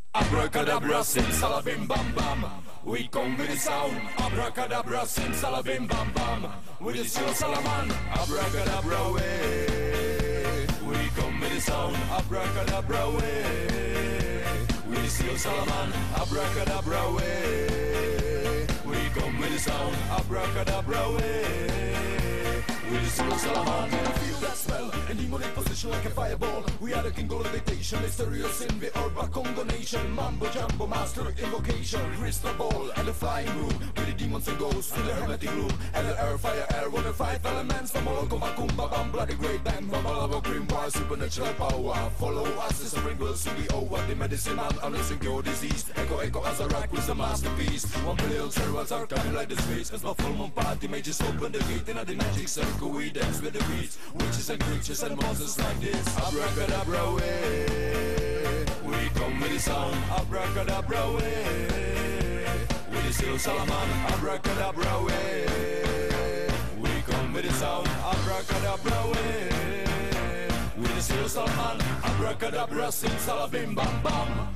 Abracadabra, simsalabim bam bam. We come with the sound. Abracadabra, simsalabim bam bam. With the Seal Salaman. Abracadabra way. We come with the sound. Abracadabra way. With the Seal Salaman. Abracadabra way. We come with the sound. Abracadabra way. With the Seal Salaman. Feel that smell and demonic position like a fireball. We are the king of levitation, mysterious in the urban Congo nation. Mambo jumbo master invocation, crystal ball and the flying room with the demons and ghosts in the hermetic room. And the earth, fire, air, water, five elements from Moloko, Makumba, Bam, bloody great bang from Malabo, Green Bar, supernatural power. Follow us, the sprinkles to the over the medicine man, unless your disease. Echo, echo, as a rock with the masterpiece. 1 billion servants are coming like the space. As my full moon party mages open the gate and the magic circle we dance with the beats. Witches and creatures and monsters like this. Abracadabra way. We come with the sound. Abracadabra way. With the Seal Salaman. Abracadabra way. We come with the sound. Abracadabra way. With the Seal Salaman. Abracadabra simsalabim bam bam.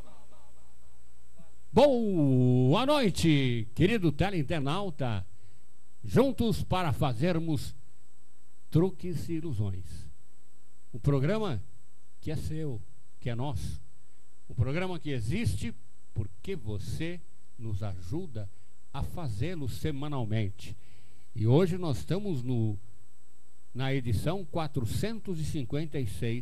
Boa noite, querido teleinternauta. Juntos para fazermos truques e ilusões. O programa que é seu, que é nosso. O programa que existe porque você nos ajuda a fazê-lo semanalmente. E hoje nós estamos na edição 456.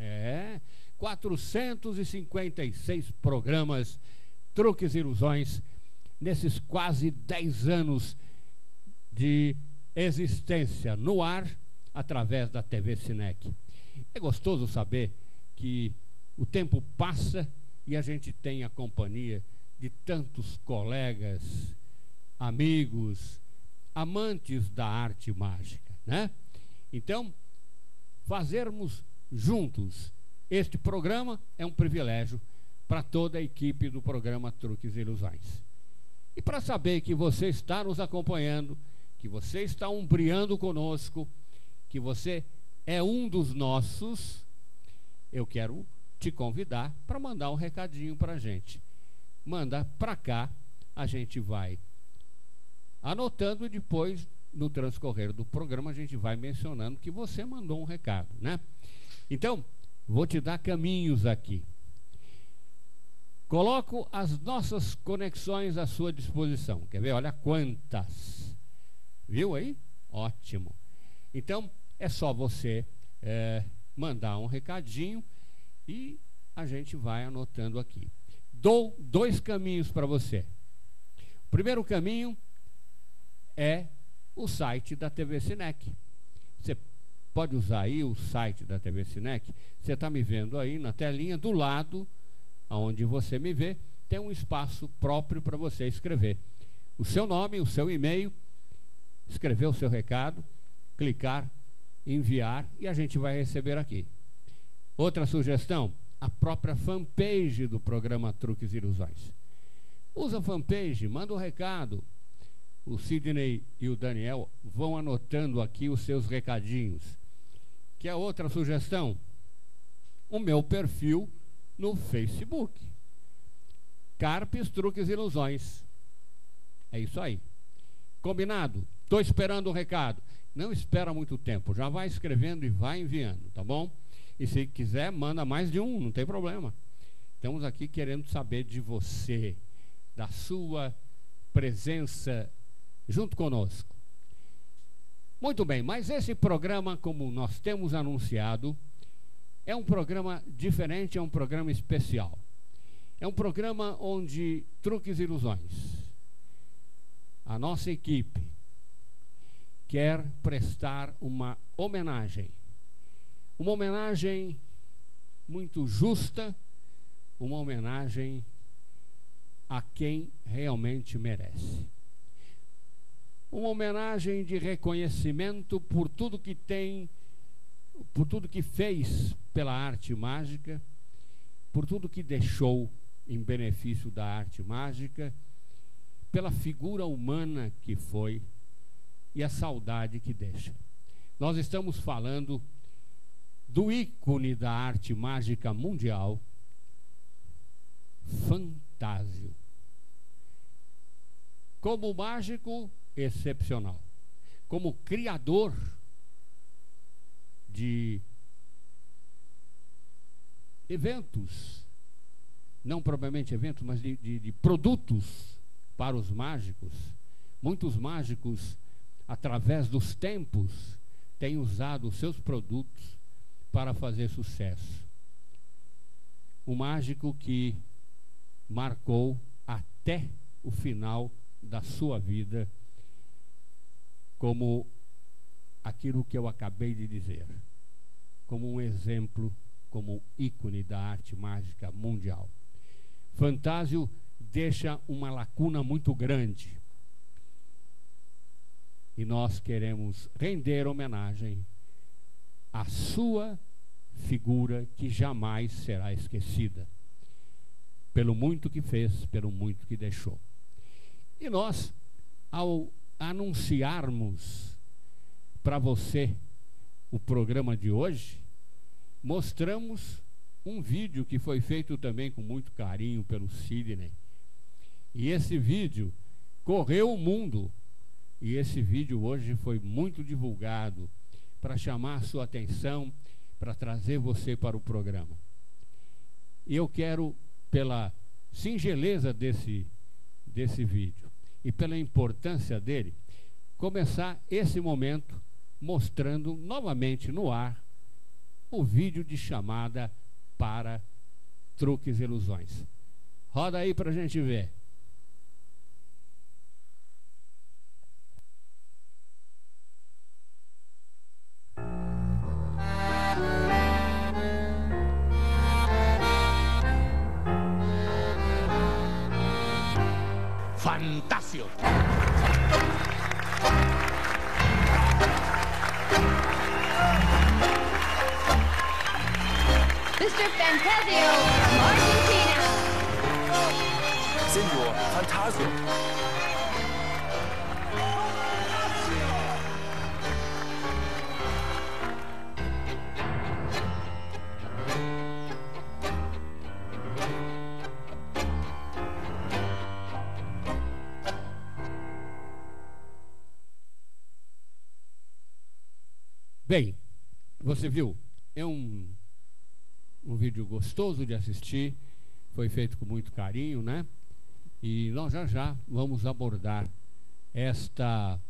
456 programas, truques e ilusões, nesses quase 10 anos de existência no ar, através da TV Cinec. É gostoso saber que o tempo passa e a gente tem a companhia de tantos colegas, amigos, amantes da arte mágica, né? Então, fazermos juntos este programa é um privilégio para toda a equipe do programa Truques e Ilusões. E para saber que você está nos acompanhando, que você está umbriando conosco, que você é um dos nossos, eu quero te convidar para mandar um recadinho para a gente. Manda para cá, a gente vai anotando e depois, no transcorrer do programa, a gente vai mencionando que você mandou um recado, né? Então, vou te dar caminhos aqui. Coloco as nossas conexões à sua disposição. Quer ver? Olha quantas. Viu aí? Ótimo. Então, é só você mandar um recadinho e a gente vai anotando aqui. Dou 2 caminhos para você. O primeiro caminho é o site da TV Cinec. Você pode usar aí o site da TV Cinec. Você está me vendo aí na telinha, do lado onde você me vê, tem um espaço próprio para você escrever o seu nome, o seu e-mail, escrever o seu recado, clicar, enviar e a gente vai receber aqui. Outra sugestão, a própria fanpage do programa Truques e Ilusões. Usa a fanpage, manda um recado. O Sidney e o Daniel vão anotando aqui os seus recadinhos. Que é outra sugestão? O meu perfil no Facebook. Carpes, Truques e Ilusões. É isso aí. Combinado? Estou esperando um recado. Não espera muito tempo. Já vai escrevendo e vai enviando, tá bom? E se quiser, manda mais de um, não tem problema. Estamos aqui querendo saber de você, da sua presença junto conosco. Muito bem, mas esse programa, como nós temos anunciado, é um programa diferente, é um programa especial. É um programa onde Truques e Ilusões, a nossa equipe, quer prestar uma homenagem muito justa, uma homenagem a quem realmente merece. Uma homenagem de reconhecimento por tudo que tem, por tudo que fez pela arte mágica, por tudo que deixou em benefício da arte mágica, pela figura humana que foi e a saudade que deixa. Nós estamos falando do ícone da arte mágica mundial, Fantásio. Como mágico, excepcional. Como criador de eventos, não propriamente eventos, mas de produtos para os mágicos. Muitos mágicos, através dos tempos, têm usado os seus produtos para fazer sucesso. O mágico que marcou até o final da sua vida, como aquilo que eu acabei de dizer, como um exemplo, como ícone da arte mágica mundial. Fantásio deixa uma lacuna muito grande e nós queremos render homenagem à sua figura, que jamais será esquecida, pelo muito que fez, pelo muito que deixou. E nós, ao anunciarmos para você o programa de hoje, mostramos um vídeo que foi feito também com muito carinho pelo Sidney. E esse vídeo correu o mundo. E esse vídeo hoje foi muito divulgado para chamar a sua atenção, para trazer você para o programa. E eu quero, pela singeleza desse vídeo e pela importância dele, começar esse momento mostrando novamente no ar o vídeo de chamada para Truques e Ilusões. Roda aí para a gente ver. Fantasio. Mr. Fantasio from Argentina. Senor Fantasio. Bem, você viu, é um vídeo gostoso de assistir, foi feito com muito carinho, né? E nós já vamos abordar esta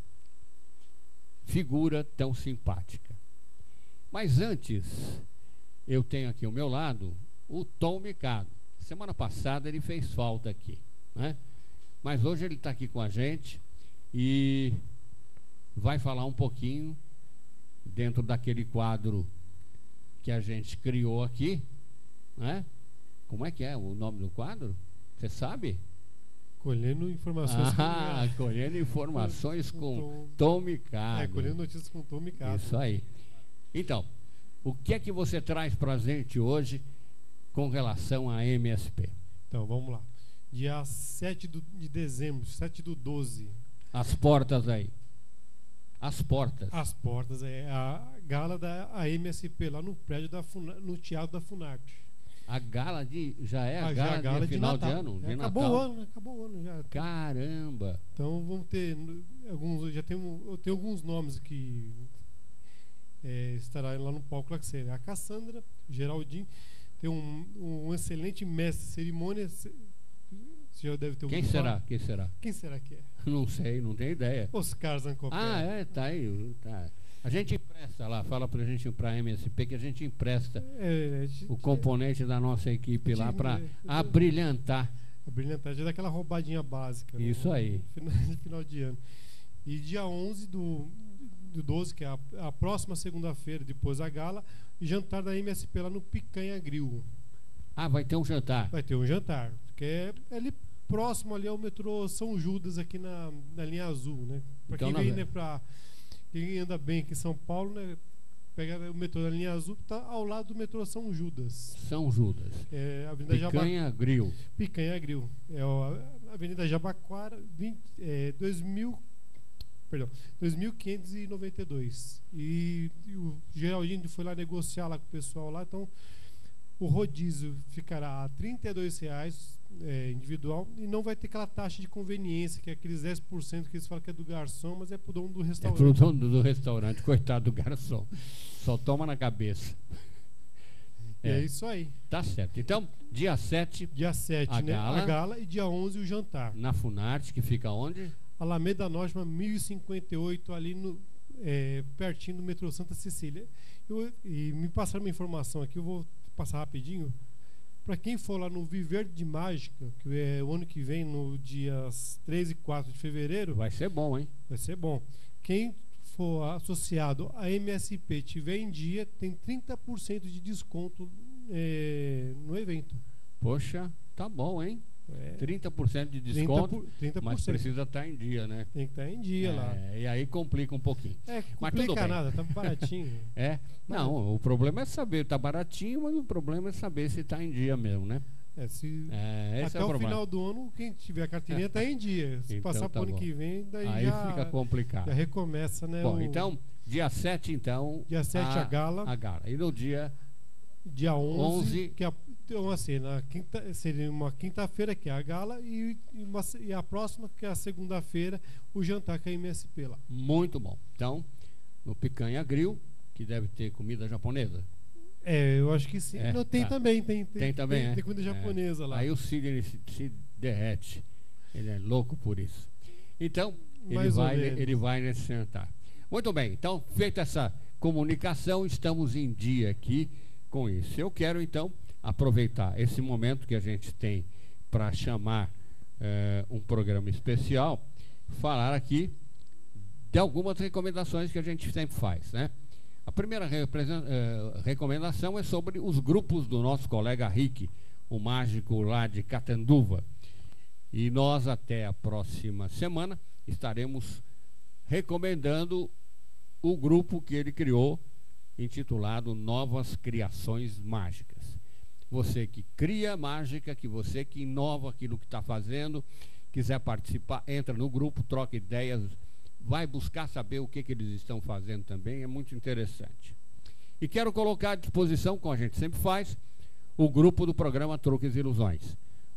figura tão simpática. Mas antes, eu tenho aqui ao meu lado o Tom Mikado. Semana passada ele fez falta aqui, né? Mas hoje ele está aqui com a gente e vai falar um pouquinho dentro daquele quadro que a gente criou aqui, né? Como é que é o nome do quadro? Você sabe? Colhendo informações colhendo informações com Tom Mikado. Colhendo notícias com Tom Mikado. Isso aí. Então, o que é que você traz para a gente hoje com relação à MSP? Então, vamos lá. Dia 7 de dezembro, 7/12. As portas aí. As portas. As portas, é a gala da MSP, lá no prédio no Teatro da Funarte. A gala já é a gala de final de ano? De acabou Natal. o ano, acabou o ano já. Caramba! Então vamos ter alguns, eu tenho alguns nomes que estará lá no palco, lá que seria a Cassandra, Geraldinho, tem um excelente mestre de cerimônia. Você já deve ter ouvido falar. Quem será? Quem será que é? Não sei, não tenho ideia. Oscar Zancopé. Tá aí. Tá. A gente empresta lá, fala pra gente, pra MSP, que a gente empresta o componente da nossa equipe lá para abrilhantar. Abrilhantar, já dá aquela roubadinha básica. Isso aí. No final de ano. E dia 11 do 12, que é a próxima segunda-feira, depois da gala, jantar da MSP lá no Picanha Grill. Ah, vai ter um jantar? Vai ter um jantar, que é ali próximo ali ao metrô São Judas, aqui na linha azul, né? Para então, quem vem, né, quem anda bem aqui em São Paulo, né, pega o metrô da linha azul, tá ao lado do metrô São Judas. São Judas. É, Avenida Picanha Grill. Picanha Grill. É a Avenida Jabaquara, 2592. E o Geraldinho foi lá negociar lá com o pessoal lá, então O rodízio ficará a R$ 32,00 individual e não vai ter aquela taxa de conveniência, que é aqueles 10% que eles falam que é do garçom, mas é pro dono do É restaurante. pro dono do restaurante, coitado do garçom. Só toma na cabeça. É isso aí. Tá certo. Então, dia 7, Dia 7, A né? gala. A gala, e dia 11 o jantar. na Funarte, que fica onde? Alameda Norte, 1058, ali no, pertinho do metrô Santa Cecília. E me passaram uma informação aqui, eu vou passar rapidinho. Para quem for lá no Viver de Mágica, que é o ano que vem, no dias 3 e 4 de fevereiro, Vai ser bom, hein? vai ser bom. Quem for associado à MSP tiver em dia, tem 30% de desconto no evento. Poxa, tá bom, hein? É, 30% de desconto, 30%. mas precisa estar em dia, né? Tem que estar em dia lá. E aí complica um pouquinho. Mas tudo Complica bem. nada, tá baratinho. Não, o problema é saber, tá baratinho, mas o problema é saber se tá em dia mesmo, né? Esse Até é o o problema. final do ano, quem tiver a carteirinha tá em dia. Se Então passar tá pro ano bom. que vem, daí Aí já, fica complicado. já recomeça, né? Bom, então, dia 7, então. Dia 7 a gala. A gala. E no dia. Dia 11, 11. que é, então, assim, seria uma quinta-feira, que é a gala, e a próxima, que é a segunda-feira, o jantar com a MSP lá. Muito bom. Então, no Picanha Grill, que deve ter comida japonesa. Eu acho que sim. Não, tem tá. também, Tem também, tem comida japonesa lá. Aí o Sidney se derrete. Ele é louco por isso. Então, Mais ou menos. ele vai nesse jantar. Muito bem. Então, feita essa comunicação, estamos em dia aqui com isso. Eu quero, então, aproveitar esse momento que a gente tem para chamar um programa especial, falar aqui de algumas recomendações que a gente sempre faz, né? A primeira recomendação é sobre os grupos do nosso colega Rick, o mágico lá de Catanduva. E nós, até a próxima semana, estaremos recomendando o grupo que ele criou, intitulado Novas Criações Mágicas. Você que cria mágica, você que inova aquilo que está fazendo, quiser participar, entra no grupo, troca ideias, vai buscar saber o que eles estão fazendo também, é muito interessante. E quero colocar à disposição, como a gente sempre faz, o grupo do programa Truques e Ilusões.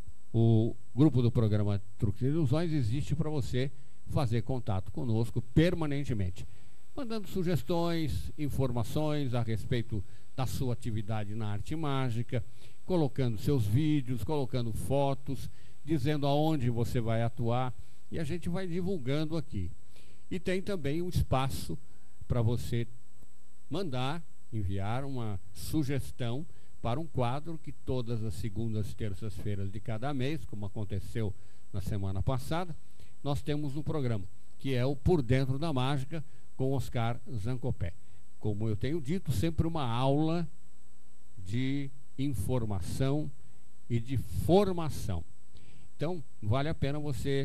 O grupo do programa Truques e Ilusões existe para você fazer contato conosco permanentemente, mandando sugestões, informações a respeito da sua atividade na arte mágica, colocando seus vídeos, colocando fotos, dizendo aonde você vai atuar, e a gente vai divulgando aqui. E tem também um espaço para você enviar uma sugestão para um quadro que todas as segundas e terças-feiras de cada mês, como aconteceu na semana passada, nós temos um programa, que é o Por Dentro da Mágica, com Oscar Zancopé. Como eu tenho dito, sempre uma aula de informação e de formação. Então, vale a pena você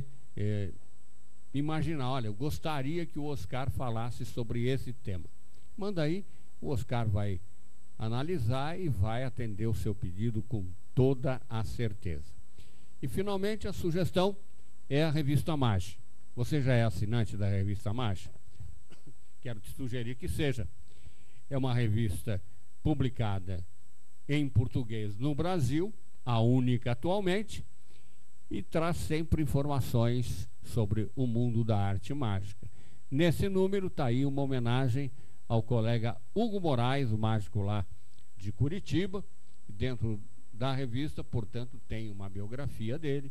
imaginar, olha, eu gostaria que o Oscar falasse sobre esse tema. Manda aí, o Oscar vai analisar e vai atender o seu pedido com toda a certeza. E, finalmente, a sugestão é a Revista Mágica. Você já é assinante da Revista Mágica? Quero te sugerir que seja. É uma revista publicada em português no Brasil, a única atualmente, e traz sempre informações sobre o mundo da arte mágica. Nesse número está aí uma homenagem ao colega Hugo Moraes, o mágico lá de Curitiba. Dentro da revista, portanto, tem uma biografia dele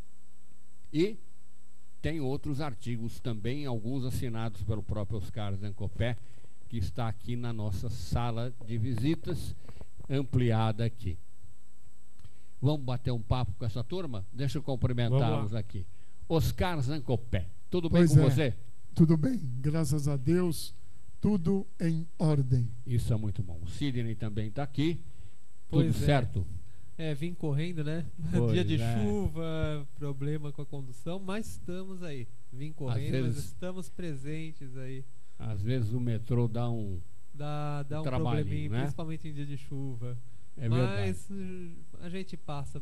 e tem outros artigos também, alguns assinados pelo próprio Oscar Zancopé, que está aqui na nossa sala de visitas, ampliada aqui. Vamos bater um papo com essa turma? Deixa eu cumprimentá-los aqui. Oscar Zancopé, tudo bem com você? Tudo bem, graças a Deus, tudo em ordem. Isso é muito bom. O Sidney também está aqui, Pois tudo é. certo? Vim correndo, né? Pois Dia de é. chuva, problema com a condução, mas estamos aí. Vim correndo, mas estamos presentes aí. Às vezes o metrô dá um Dá um trabalhinho, probleminha, né? principalmente em dia de chuva. É mas a gente passa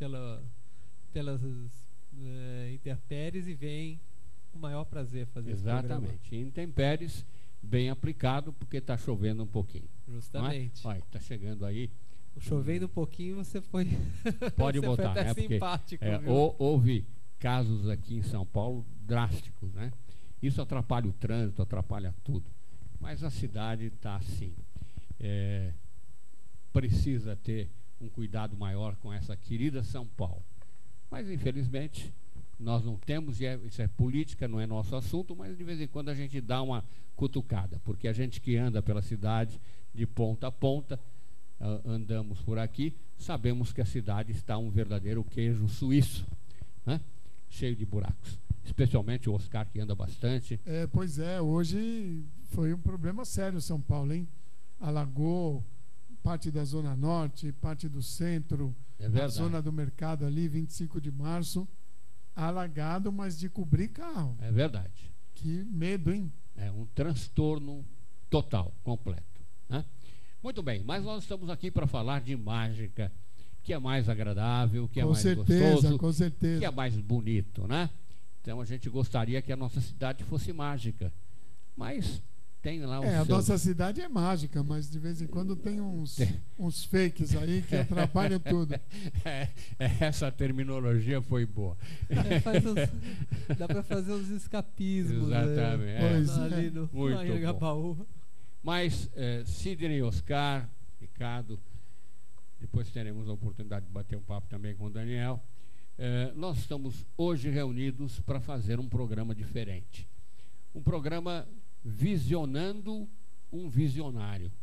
pelas intempéries e vem com o maior prazer fazer esse programa. Exatamente. Intempéries, bem aplicado, porque está chovendo um pouquinho. Justamente. Olha, está chegando aí Chovendo um pouquinho, você foi. Pode você botar, foi até né? Porque simpático. Viu? houve casos aqui em São Paulo drásticos, né? Isso atrapalha o trânsito, atrapalha tudo. Mas a cidade está assim. Precisa ter um cuidado maior com essa querida São Paulo. Mas, infelizmente, nós não temos, e isso é política, não é nosso assunto, mas de vez em quando a gente dá uma cutucada, porque a gente que anda pela cidade de ponta a ponta, andamos por aqui, sabemos que a cidade está um verdadeiro queijo suíço, né? Cheio de buracos. Especialmente o Oscar, que anda bastante. Pois é, hoje foi um problema sério São Paulo, hein? Alagou parte da Zona Norte, parte do centro, a zona do mercado ali, 25 de março, alagado, mas de cobrir carro. É verdade. Que medo, hein? É um transtorno total, completo, né? Muito bem, mas nós estamos aqui para falar de mágica, que é mais agradável, que é mais gostoso, com certeza. que é mais bonito, né? Então a gente gostaria que a nossa cidade fosse mágica, mas tem lá a nossa cidade é mágica, mas de vez em quando tem uns fakes aí que atrapalham tudo. Essa terminologia foi boa. Dá para fazer uns escapismos. Exatamente. Ali no Anhangabaú. Mas Sidney, Oscar, Ricardo, depois teremos a oportunidade de bater um papo também com o Daniel. Nós estamos hoje reunidos para fazer um programa diferente. Um programa visionando um visionário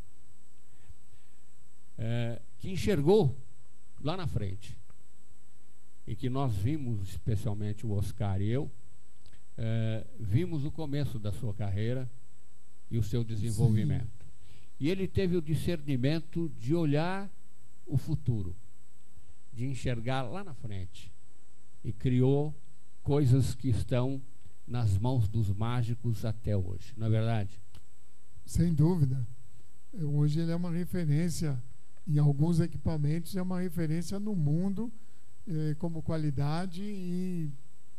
que enxergou lá na frente e que nós vimos, especialmente o Oscar e eu, vimos o começo da sua carreira e o seu desenvolvimento. Sim. E ele teve o discernimento de olhar o futuro, de enxergar lá na frente, e criou coisas que estão nas mãos dos mágicos até hoje, não é verdade? Sem dúvida. Hoje ele é uma referência em alguns equipamentos, é uma referência no mundo como qualidade e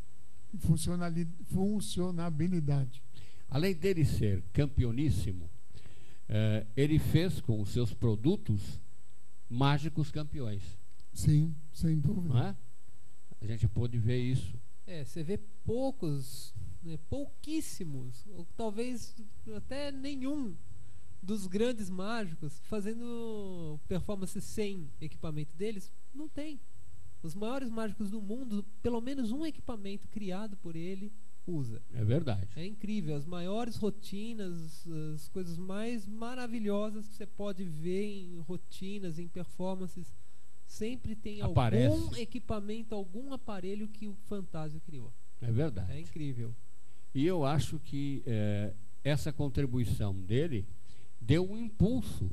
funcionabilidade. Além dele ser campeoníssimo, ele fez com os seus produtos mágicos campeões. Sim, sem dúvida. Não é? A gente pôde ver isso. Você vê pouquíssimos, ou talvez até nenhum dos grandes mágicos fazendo performance sem equipamento deles. Não tem. Os maiores mágicos do mundo, pelo menos um equipamento criado por ele usa. É verdade. É incrível. As maiores rotinas, as coisas mais maravilhosas que você pode ver em rotinas, em performances, sempre tem algum equipamento, algum aparelho que o Fantasio criou. É verdade. É incrível. E eu acho que essa contribuição dele deu um impulso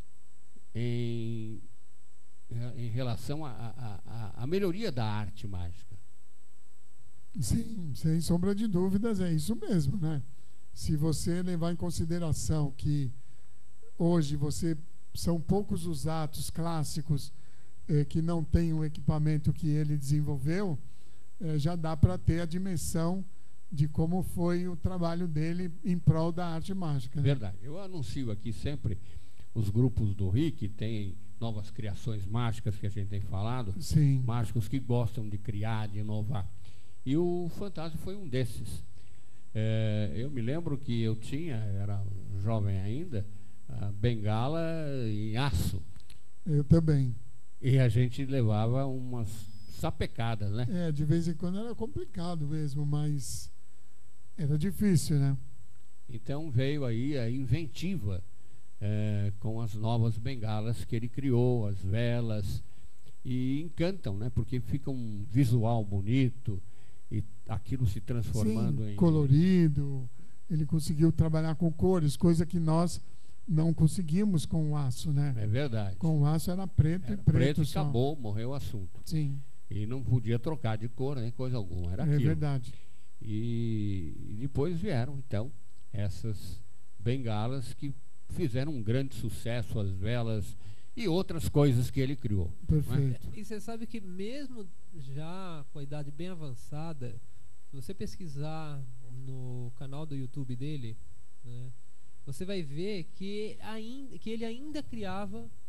em relação à melhoria da arte mágica. Sim, sem sombra de dúvidas, é isso mesmo, né? Se você levar em consideração que hoje são poucos os atos clássicos que não tem o equipamento que ele desenvolveu, já dá para ter a dimensão de como foi o trabalho dele em prol da arte mágica. Né? Verdade. Eu anuncio aqui sempre os grupos do RIC, tem novas criações mágicas que a gente tem falado. Sim. Mágicos que gostam de criar, de inovar. E o Fantasio foi um desses. Eu me lembro que eu era jovem ainda, a bengala em aço. Eu também. E a gente levava umas sapecadas, né? De vez em quando era complicado mesmo, mas era difícil, né? Então veio aí a inventiva com as novas bengalas que ele criou, as velas, e encantam, né? Porque fica um visual bonito e aquilo se transformando em colorido. Ele conseguiu trabalhar com cores, coisa que nós não conseguimos com o aço, né? É verdade. Com o aço era preto e preto e só. Acabou, morreu o assunto. Sim. E não podia trocar de cor nem coisa alguma, era aquilo. É verdade. E depois vieram então essas bengalas que fizeram um grande sucesso, as velas e outras coisas que ele criou. Perfeito. E você sabe que mesmo já com a idade bem avançada, se você pesquisar no canal do YouTube dele, né, você vai ver que ele ainda criava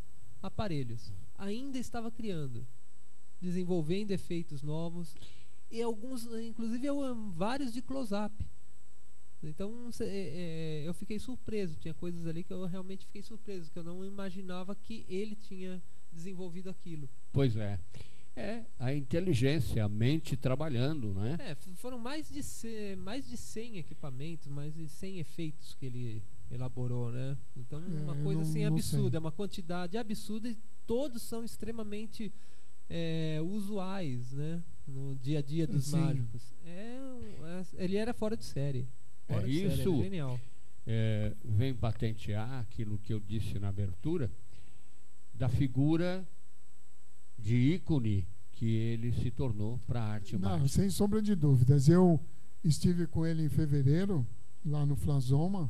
aparelhos. Ainda estava criando, desenvolvendo efeitos novos e alguns, inclusive vários de close-up. Então eu fiquei surpreso. Tinha coisas ali que eu realmente fiquei surpreso, que eu não imaginava que ele tinha desenvolvido aquilo. Pois é. É a inteligência, a mente trabalhando, né? Foram mais de 100 equipamentos, mais de 100 efeitos que ele elaborou, né? Então uma coisa assim absurda, é uma quantidade absurda e todos são extremamente usuais, né? No dia a dia dos mágicos. Ele era fora de série. Isso era genial. Vem patentear aquilo que eu disse na abertura, da figura de ícone que ele se tornou para a arte mágica. Sem sombra de dúvidas. Eu estive com ele em fevereiro, lá no Flasoma,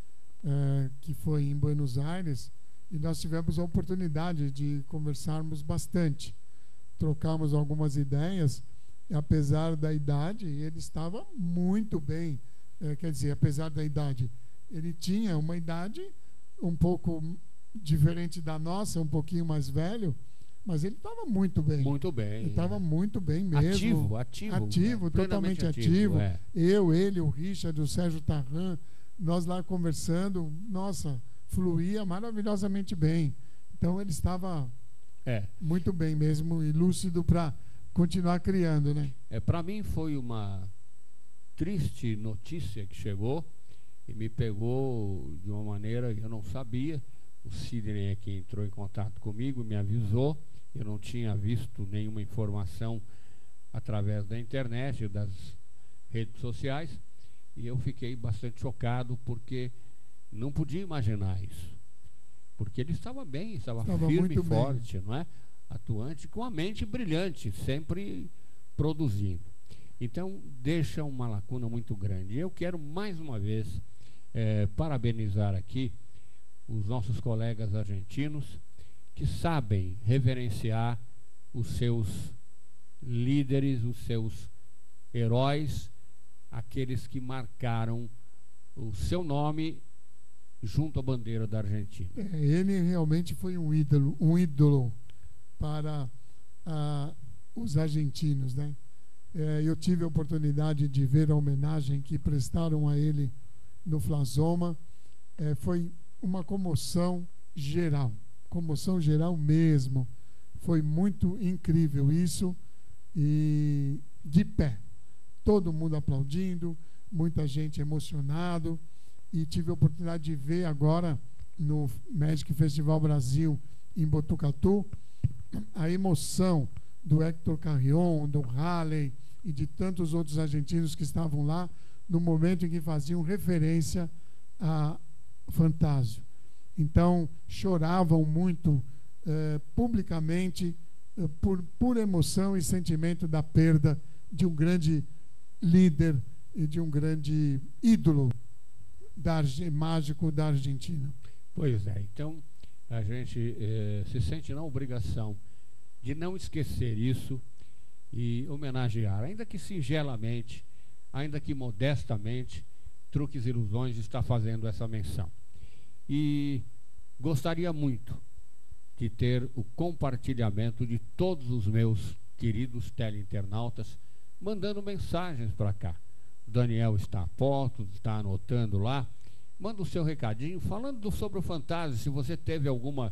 que foi em Buenos Aires, e nós tivemos a oportunidade de conversarmos bastante. Trocamos algumas ideias, e apesar da idade, ele estava muito bem. Quer dizer, apesar da idade, ele tinha uma idade um pouco diferente da nossa, um pouquinho mais velho, mas ele estava muito bem. Muito bem. Ele estava muito bem mesmo. Ativo, totalmente ativo. Ele, o Richard, o Sérgio Tarran, nós lá conversando, nossa, fluía maravilhosamente bem. Então ele estava muito bem mesmo e lúcido para continuar criando, né? Para mim foi uma triste notícia que chegou e me pegou de uma maneira que eu não sabia. O Sidney é quem entrou em contato comigo, me avisou. Eu não tinha visto nenhuma informação através da internet, das redes sociais, e eu fiquei bastante chocado porque não podia imaginar isso. Porque ele estava bem, estava firme e forte, não é? Atuante, com a mente brilhante, sempre produzindo. Então, deixa uma lacuna muito grande. Eu quero mais uma vez parabenizar aqui os nossos colegas argentinos que sabem reverenciar os seus líderes, os seus heróis, aqueles que marcaram o seu nome junto à bandeira da Argentina. Ele realmente foi um ídolo para os argentinos, né? Eu tive a oportunidade de ver a homenagem que prestaram a ele no Flasoma. Foi uma comoção geral mesmo. Foi muito incrível isso, e de pé, todo mundo aplaudindo, muita gente emocionado, e tive a oportunidade de ver agora no Magic Festival Brasil em Botucatu a emoção do Héctor Carrion, do Halley e de tantos outros argentinos que estavam lá no momento em que faziam referência a Fantasio. Então choravam muito publicamente por emoção e sentimento da perda de um grande líder e de um grande ídolo mágico da Argentina. Pois é, então a gente se sente na obrigação de não esquecer isso e homenagear, ainda que singelamente, ainda que modestamente, Truques e Ilusões está fazendo essa menção. E gostaria muito de ter o compartilhamento de todos os meus queridos teleinternautas mandando mensagens para cá. O Daniel está a postos, está anotando lá. Manda o seu recadinho falando sobre o Fantasio, se você teve algum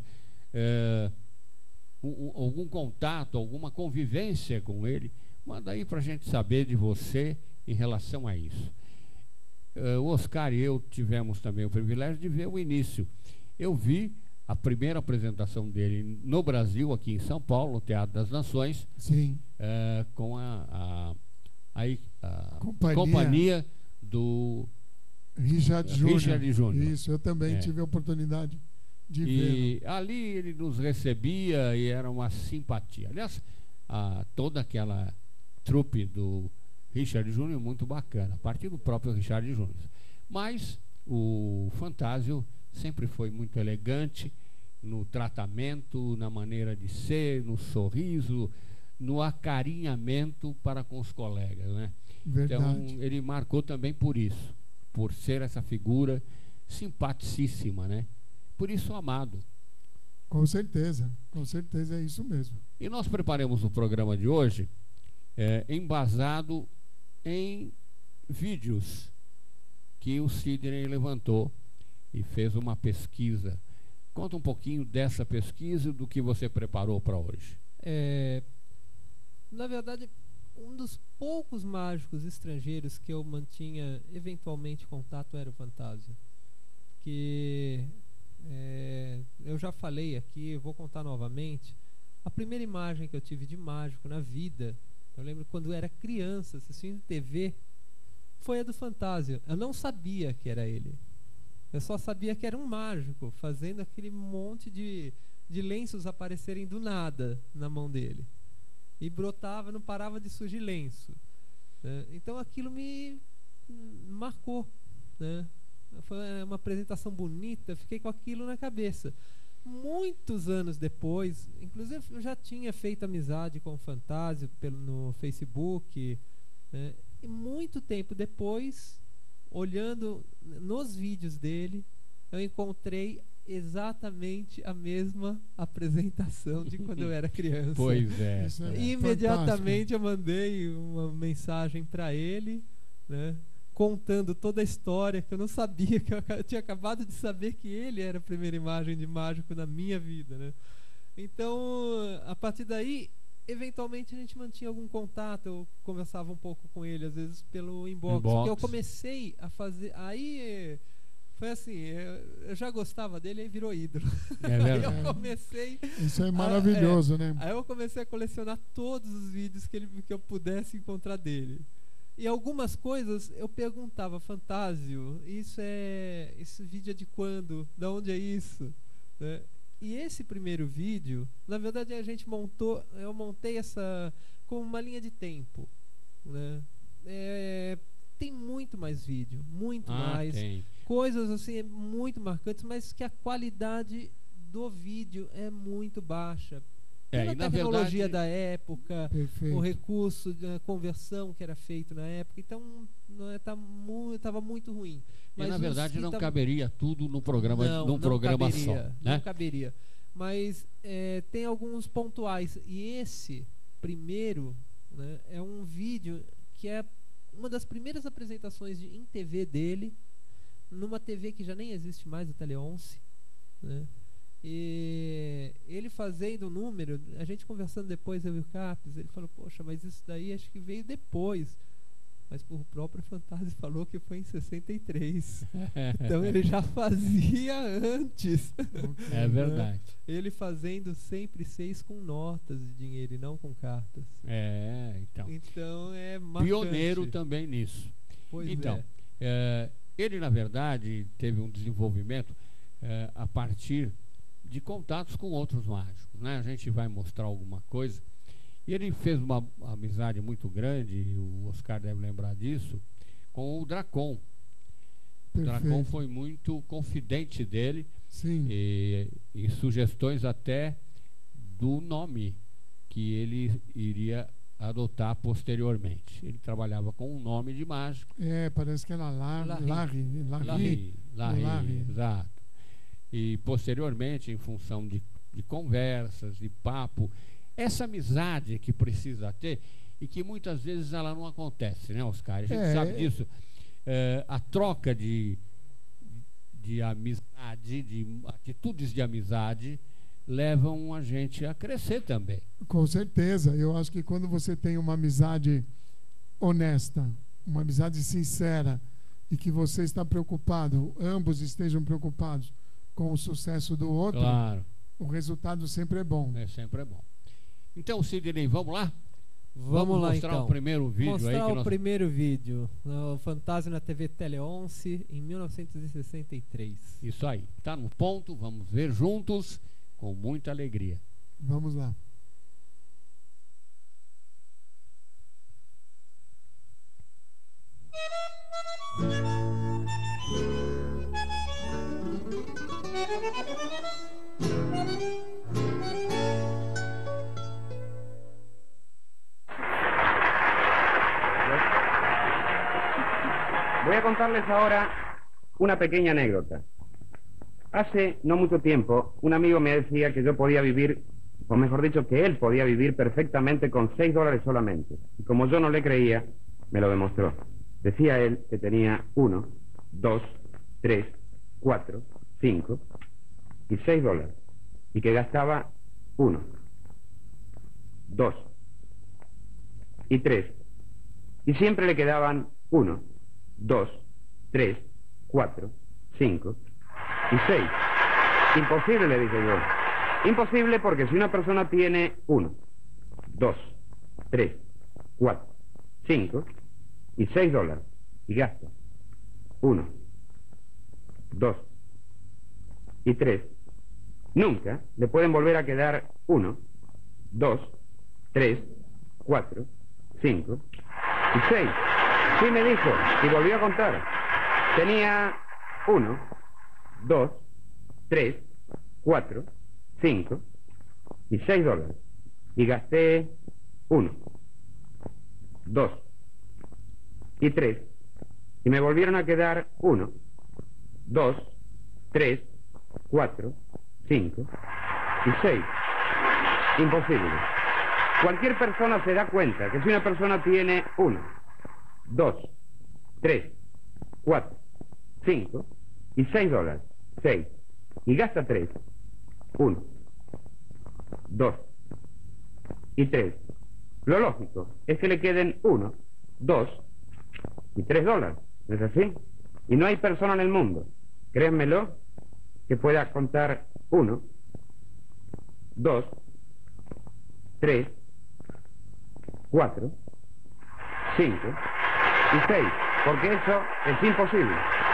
contato, alguma convivência com ele, manda aí para a gente saber de você em relação a isso. O Oscar e eu tivemos também o privilégio de ver o início. Eu vi a primeira apresentação dele no Brasil, aqui em São Paulo, no Teatro das Nações. Sim. Com a companhia do Richard Júnior. Isso, eu também tive a oportunidade de ver. E ali ele nos recebia e era uma simpatia. Aliás, toda aquela trupe do Richard Júnior muito bacana, a partir do próprio Richard Júnior. Mas o Fantasio sempre foi muito elegante no tratamento, na maneira de ser, no sorriso, no acarinhamento para com os colegas, né? Verdade. Então ele marcou também por isso, por ser essa figura simpaticíssima, né? Por isso amado. Com certeza é isso mesmo. E nós preparamos o programa de hoje embasado em vídeos que o Sidney levantou e fez uma pesquisa. Conta um pouquinho dessa pesquisa e do que você preparou para hoje. Na verdade, um dos poucos mágicos estrangeiros que eu mantinha eventualmente contato era o Fantasia. Que eu já falei aqui, vou contar novamente. A primeira imagem que eu tive de mágico na vida, eu lembro quando eu era criança, assistindo TV, foi a do Fantasia. Eu não sabia que era ele. Eu só sabia que era um mágico, fazendo aquele monte de lenços aparecerem do nada na mão dele. E brotava, não parava de surgir lenço. Né? Então aquilo me marcou. Né? Foi uma apresentação bonita, fiquei com aquilo na cabeça. Muitos anos depois, inclusive eu já tinha feito amizade com o Fantasia no Facebook, né? E muito tempo depois, olhando nos vídeos dele, eu encontrei exatamente a mesma apresentação de quando eu era criança. Pois é. Imediatamente eu mandei uma mensagem para ele, né, contando toda a história, que eu não sabia, que eu tinha acabado de saber que ele era a primeira imagem de mágico na minha vida, né? Então, a partir daí, eventualmente a gente mantinha algum contato, eu conversava um pouco com ele, às vezes pelo inbox. Porque eu comecei a fazer, aí foi assim, eu já gostava dele, aí virou ídolo. Aí eu comecei... Isso é maravilhoso, né? Aí eu comecei a colecionar todos os vídeos que eu pudesse encontrar dele. E algumas coisas eu perguntava, Fantasio, esse vídeo é de quando? De onde é isso? Né? E esse primeiro vídeo, na verdade eu montei essa como uma linha de tempo. Né? Tem muito mais vídeo, muito mais. Tem. Coisas assim muito marcantes, mas que a qualidade do vídeo é muito baixa. Pela tecnologia da época, perfeito, o recurso da conversão que era feito na época, então estava muito ruim. Mas na verdade não caberia tudo no programa, num programa caberia, só, né? Não caberia. Mas tem alguns pontuais. E esse primeiro, né, é um vídeo que é uma das primeiras apresentações em TV dele, numa TV que já nem existe mais, a Tele 11, né? E ele fazendo o número, a gente conversando depois, eu e o Capes, ele falou, poxa, mas isso daí acho que veio depois. Mas o próprio Fantasia falou que foi em 63. Então ele já fazia antes. É verdade. Ele fazendo sempre 6 com notas de dinheiro e não com cartas. Então é marcante. Pioneiro também nisso. Pois então, ele na verdade teve um desenvolvimento a partir de contatos com outros mágicos, né? A gente vai mostrar alguma coisa. E ele fez uma amizade muito grande, o Oscar deve lembrar disso, com o Dracon. O Dracon foi muito confidente dele. Sim. E sugestões até do nome que ele iria adotar posteriormente. Ele trabalhava com um nome de mágico. Parece que era Larry, exato. E posteriormente, em função de conversas, de papo, essa amizade que precisa ter e que muitas vezes ela não acontece, né, Oscar? A gente sabe disso. A troca de amizade, de atitudes de amizade, levam a gente a crescer também. Com certeza. Eu acho que quando você tem uma amizade honesta, uma amizade sincera, e que você está preocupado, ambos estejam preocupados com o sucesso do outro, claro, o resultado sempre é bom. Sempre é bom. Então, Sidney, vamos lá? Vamos lá, mostrar então. O primeiro vídeo mostrar aí. O primeiro vídeo, o Fantasia na TV Tele 11, em 1963. Isso aí. Está no ponto, vamos ver juntos, com muita alegria. Vamos lá. Voy a contarles ahora una pequeña anécdota. Hace no mucho tiempo, un amigo me decía que yo podía vivir, o mejor dicho, que él podía vivir perfectamente con $6 solamente. Y como yo no le creía, me lo demostró. Decía él que tenía 1, 2, 3, 4, 5 y $6. Y que gastaba 1, 2 y 3. Y siempre le quedaban 1, 2, 3, 4, 5 y 6. Imposible, le dije yo. Imposible porque si una persona tiene 1, 2, 3, 4, 5 y $6 y gasta 1, 2 y 3, nunca le pueden volver a quedar 1, 2, 3, 4, 5 y 6. Sí, me dijo, y volvió a contar. Tenía 1, 2, 3, 4, 5 y $6. Y gasté 1, 2 y 3. Y me volvieron a quedar 1, 2, 3, 4, 5 y 6. Imposible. Cualquier persona se da cuenta que si una persona tiene 1, 2, 3, 4, 5 y $6, 6, y gasta 3, 1, 2 y 3, lo lógico es que le queden 1, 2 y $3, ¿no es así? Y no hay persona en el mundo, créanmelo, que pueda contar 1, 2, 3, 4, 5 y 6, porque eso es imposible.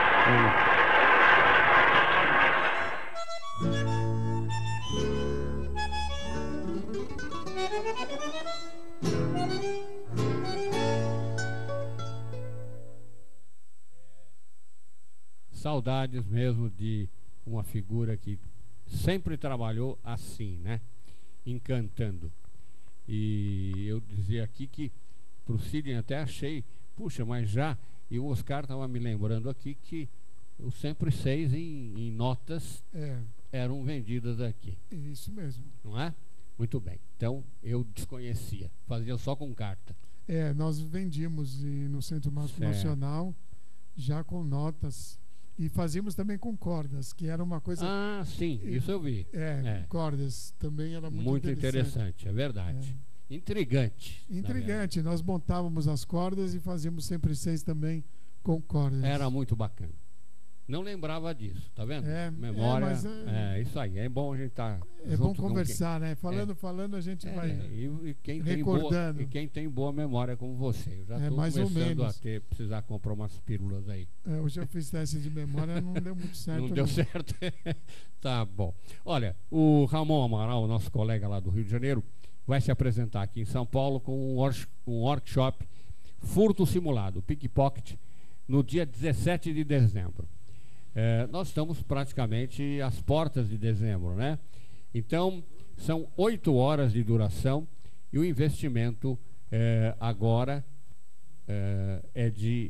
Saudades mesmo de uma figura que sempre trabalhou assim, né? Encantando. E eu dizia aqui que pro Sidney até achei, puxa, mas já, e o Oscar estava me lembrando aqui que os sempre 6 em notas eram vendidas aqui. Isso mesmo. Não é? Muito bem. Então eu desconhecia, fazia só com carta. Nós vendíamos no Centro Mágico Nacional já com notas. E fazíamos também com cordas, que era uma coisa... Ah, sim, isso eu vi. Cordas também era muito interessante, é verdade. Intrigante. Intrigante. Nós montávamos as cordas e fazíamos sempre 6 também com cordas. Era muito bacana. Não lembrava disso, tá vendo? Memória. Isso aí. É bom a gente estar. É bom conversar, né? Falando, a gente vai quem recordando. E quem tem boa memória como você. Eu já estou começando a precisar comprar umas pílulas aí. Hoje eu fiz teste de memória, não deu muito certo. Não deu certo? Tá bom. Olha, o Ramon Amaral, nosso colega lá do Rio de Janeiro, vai se apresentar aqui em São Paulo com um workshop Furto Simulado, Pickpocket, no dia 17 de dezembro. Nós estamos praticamente às portas de dezembro, né? Então, são 8 horas de duração e o investimento agora é de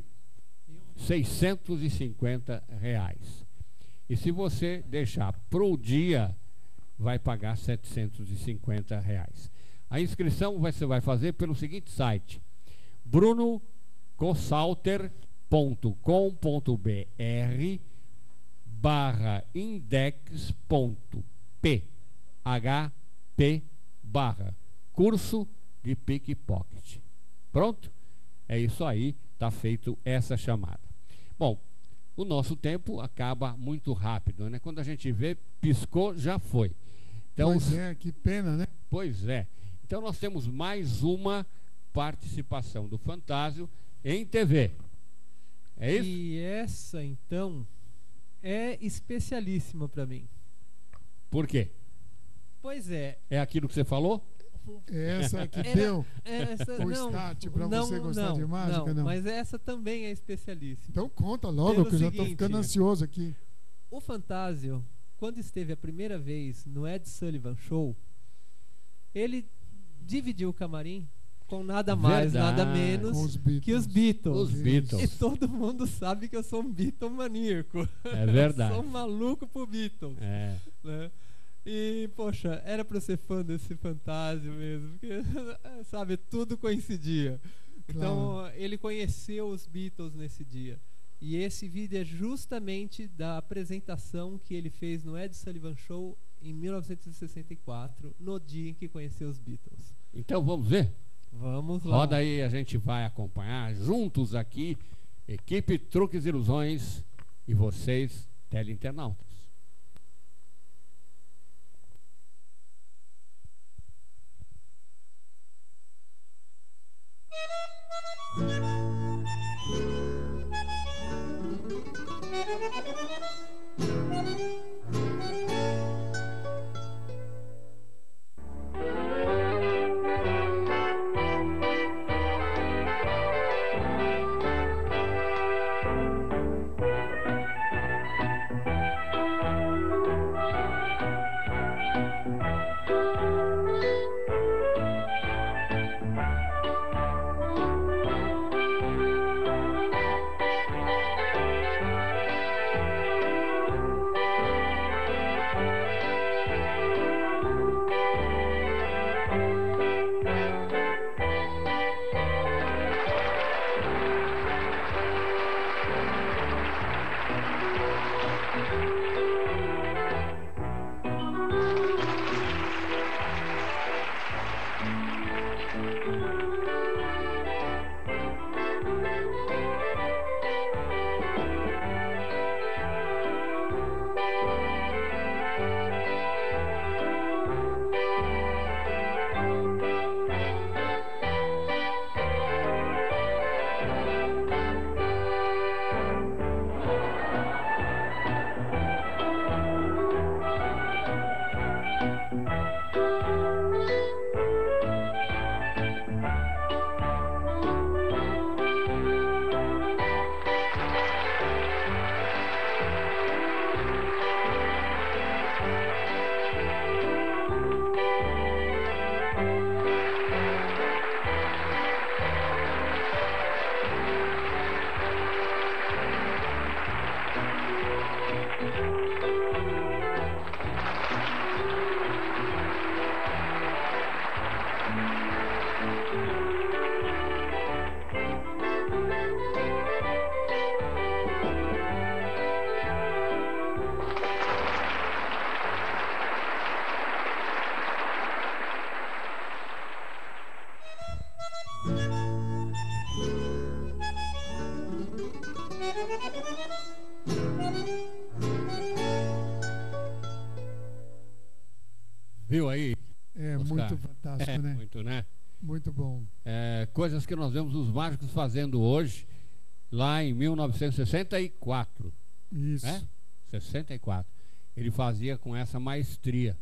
R$650. E se você deixar pro dia, vai pagar R$750. A inscrição você vai fazer pelo seguinte site: brunoconsalter.com.br/index.php/curso de pickpocket. Pronto? É isso aí, tá feito essa chamada. Bom, o nosso tempo acaba muito rápido, né? Quando a gente vê, piscou, já foi. Então, pois que pena, né? Pois é. Então nós temos mais uma participação do Fantásio em TV. É isso? E essa, então, é especialíssima para mim. Por quê? Pois é. É aquilo que você falou? Essa que deu o start para você gostar de mágica? Não, mas essa também é especialíssima. Então conta logo, que eu já estou ficando ansioso aqui. O Fantásio, quando esteve a primeira vez no Ed Sullivan Show, ele dividiu o camarim com nada mais, Verdade. nada menos Com os que os Beatles. Os Isso. Beatles. E todo mundo sabe que eu sou um Beatle maníaco. É verdade. Eu sou um maluco por Beatles. É. Né? E, poxa, era pra eu ser fã desse Fantasio mesmo, porque, sabe, tudo coincidia. Então, ele conheceu os Beatles nesse dia. E esse vídeo é justamente da apresentação que ele fez no Ed Sullivan Show em 1964, no dia em que conheceu os Beatles. Então vamos ver? Vamos lá. Roda aí, a gente vai acompanhar juntos aqui, equipe Truques e Ilusões e vocês, teleinternautas. Viu aí? É Oscar? muito fantástico, É, né? muito, né? Muito bom. É, coisas que nós vemos os mágicos fazendo hoje, lá em 1964, Isso. né? 64. Ele fazia com essa maestria.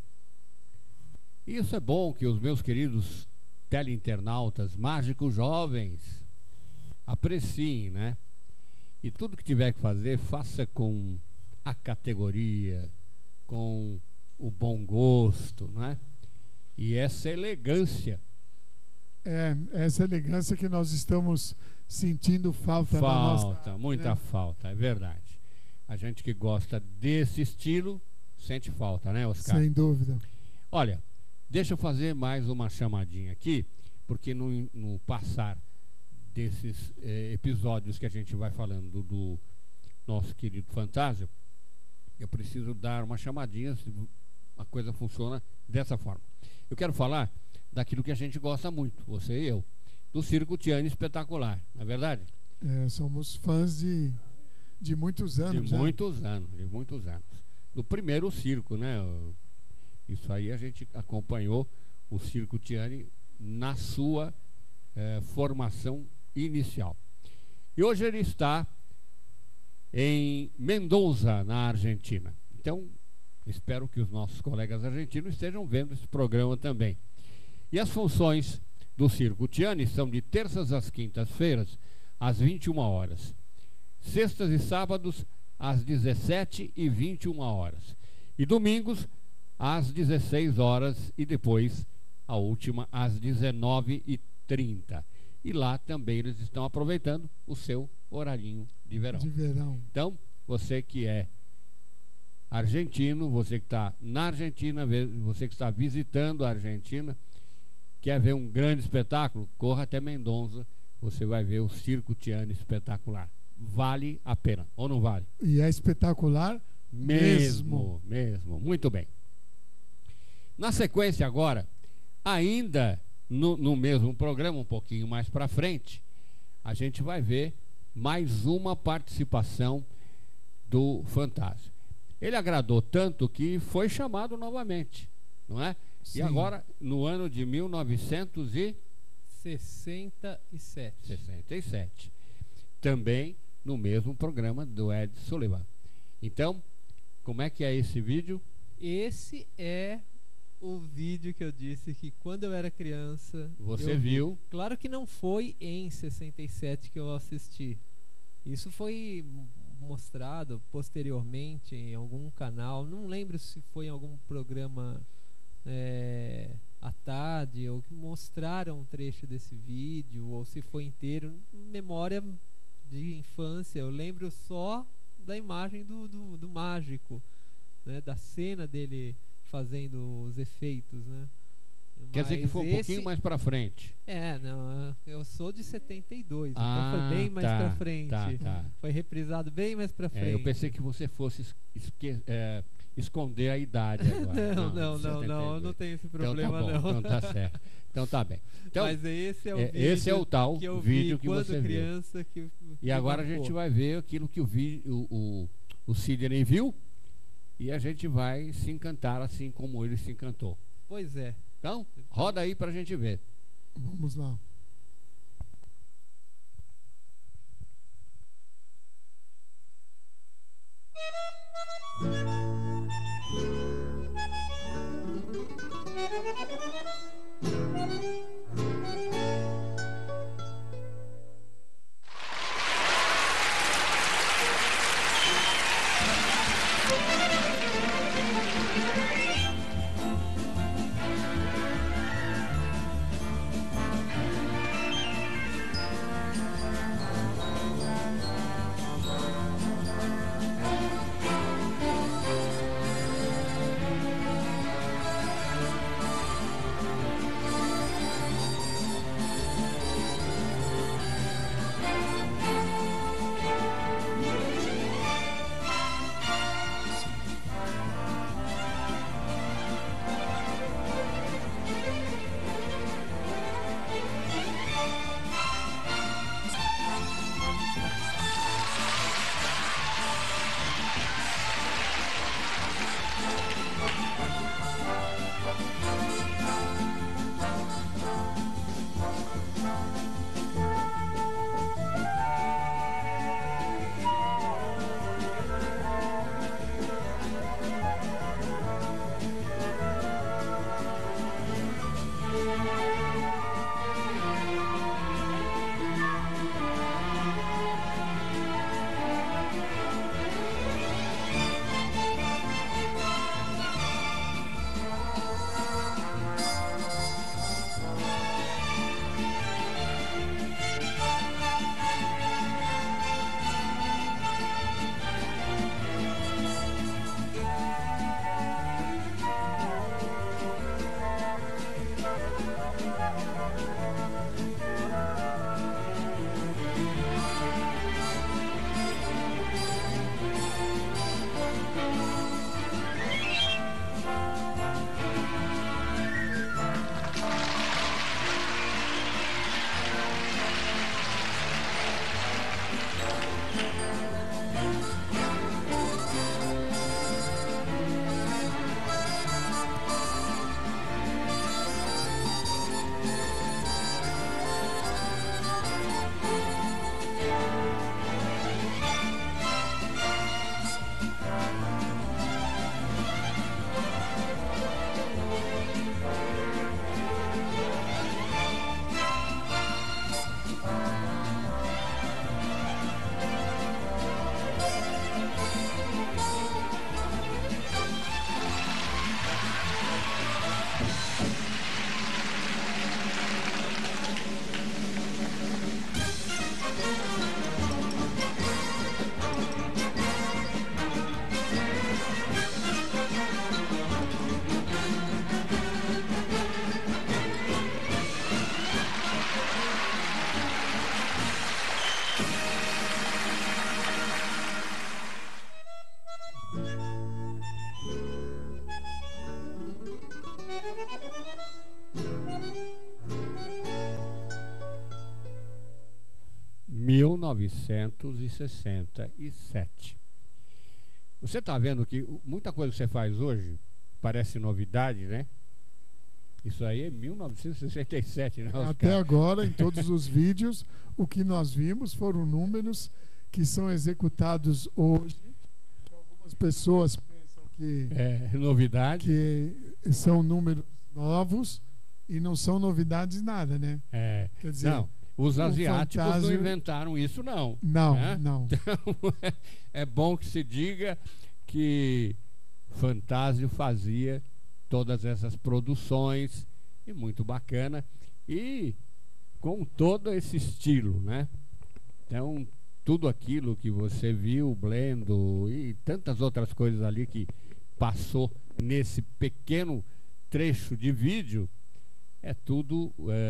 E isso é bom que os meus queridos teleinternautas, mágicos jovens, apreciem, né? E tudo que tiver que fazer, faça com a categoria, com o bom gosto, né? E essa elegância. É, essa elegância que nós estamos sentindo falta na nossa. Falta, muita né? falta, é verdade. A gente que gosta desse estilo sente falta, né, Oscar? Sem dúvida. Olha, deixa eu fazer mais uma chamadinha aqui, porque no passar desses episódios que a gente vai falando do nosso querido Fantasio, eu preciso dar uma chamadinha, se a coisa funciona dessa forma. Eu quero falar daquilo que a gente gosta muito, você e eu, do Circo Tiani Espetacular, não é verdade? É, somos fãs de muitos anos. De muitos anos, de muitos anos. Do primeiro circo, né? Isso aí a gente acompanhou o Circo Tiani na sua formação inicial. E hoje ele está em Mendoza, na Argentina. Então, espero que os nossos colegas argentinos estejam vendo esse programa também. E as funções do Circo Tiani são de terças às quintas-feiras, às 21 horas. Sextas e sábados, às 17 e 21 horas. E domingos, às 16 horas e depois, a última, às 19h30. 19h30. E lá também eles estão aproveitando o seu horarinho de verão. De verão. Então, você que é argentino, você que está na Argentina, você que está visitando a Argentina, quer ver um grande espetáculo, corra até Mendoza, você vai ver o Circo Tiani espetacular. Vale a pena, ou não vale? E é espetacular mesmo. Mesmo. Muito bem. Na sequência agora, ainda no mesmo programa, um pouquinho mais para frente, a gente vai ver mais uma participação do Fantástico. Ele agradou tanto que foi chamado novamente, não é? Sim. E agora, no ano de 1967, também no mesmo programa do Ed Sullivan. Então, como é que é esse vídeo? Esse é o vídeo que eu disse que quando eu era criança... Você eu vi. viu? Claro que não foi em 67 que eu assisti. Isso foi mostrado posteriormente em algum canal. Não lembro se foi em algum programa à tarde, ou que mostraram um trecho desse vídeo, ou se foi inteiro. Memória de infância, eu lembro só da imagem do mágico, né, da cena dele fazendo os efeitos, né? Quer dizer que foi um pouquinho mais pra frente. Não, eu sou de 72, então foi bem mais pra frente. Tá. Foi reprisado bem mais pra frente. Eu pensei que você fosse esconder a idade agora. Não, eu não tenho esse problema, então tá bom, não. Então tá certo. Então tá bem. Então, mas esse é o vídeo esse é o tal que eu vídeo vi que quando você criança, viu. E agora a gente vai ver aquilo que o Sidney viu, e a gente vai se encantar assim como ele se encantou. Pois é. Então, roda aí pra gente ver. Vamos lá. 1967. Você está vendo que muita coisa que você faz hoje parece novidade, né? Isso aí é 1967, né, Oscar? Até agora, em todos os vídeos, o que nós vimos foram números que são executados hoje. Algumas pessoas pensam que É novidade. que são números novos e não são novidades nada, né? É. Quer dizer, Não, os asiáticos não Fantasio- inventaram isso, não. não, né? não. Então, é bom que se diga que Fantasio fazia todas essas produções, e muito bacana, e com todo esse estilo, né? Então, tudo aquilo que você viu, Blendo e tantas outras coisas ali que passou nesse pequeno trecho de vídeo, é tudo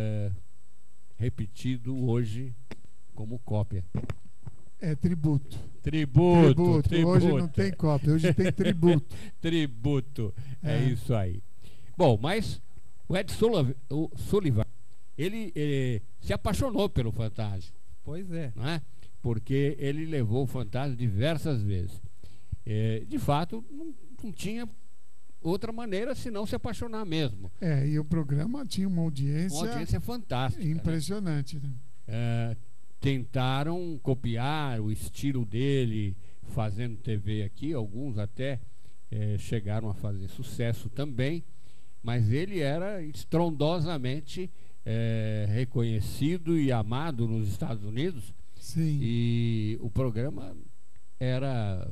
repetido hoje como cópia. É tributo. Tributo. Hoje não tem cópia, hoje tem tributo. Tributo. É É. isso aí. Bom, mas o Ed Sullivan, ele se apaixonou pelo Fantasio, Pois é. não é? Porque ele levou o Fantasio diversas vezes. De fato, não tinha outra maneira senão se apaixonar mesmo. E o programa tinha uma audiência, Uma audiência fantástica. Né? impressionante. Né? Tentaram copiar o estilo dele fazendo TV aqui, alguns até chegaram a fazer sucesso também, mas ele era estrondosamente reconhecido e amado nos Estados Unidos, Sim. e o programa era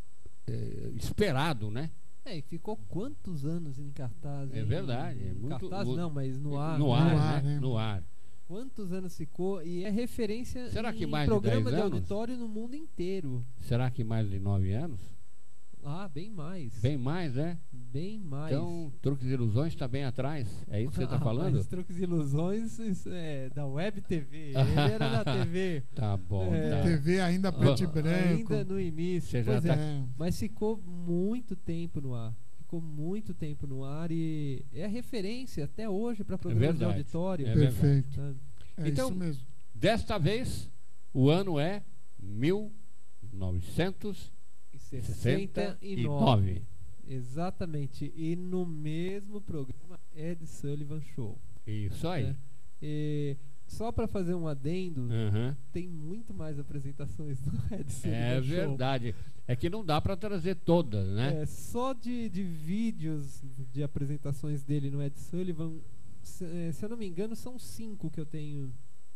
esperado, né? E ficou quantos anos em cartaz? É hein? verdade, é Em muito- cartaz não, mas no ar. No né? ar, No ar, né? né? No ar. Quantos anos ficou? E é referência Será que em mais de programa 10 de anos? auditório no mundo inteiro. Será que mais de 9 anos? Bem mais. Bem mais, né? Bem mais. Então, Truques e Ilusões está bem atrás. É isso que você está falando? Mas Truques e Ilusões isso é da Web TV. Ele era da TV. Tá bom. tá. TV ainda preto e branco. Ainda no início. Você já Pois tá- é. Mas ficou muito tempo no ar. E é referência até hoje para programas de verdade. auditório. É Perfeito. sabe? É Então, isso mesmo. Desta vez, o ano é 1969. Exatamente. E no mesmo programa Ed Sullivan Show. Isso aí. né? E só para fazer um adendo, Aham. tem muito mais apresentações do Ed Sullivan É Show. verdade. É que não dá para trazer todas, né? Só de vídeos de apresentações dele no Ed Sullivan, se eu não me engano, são 5 que eu tenho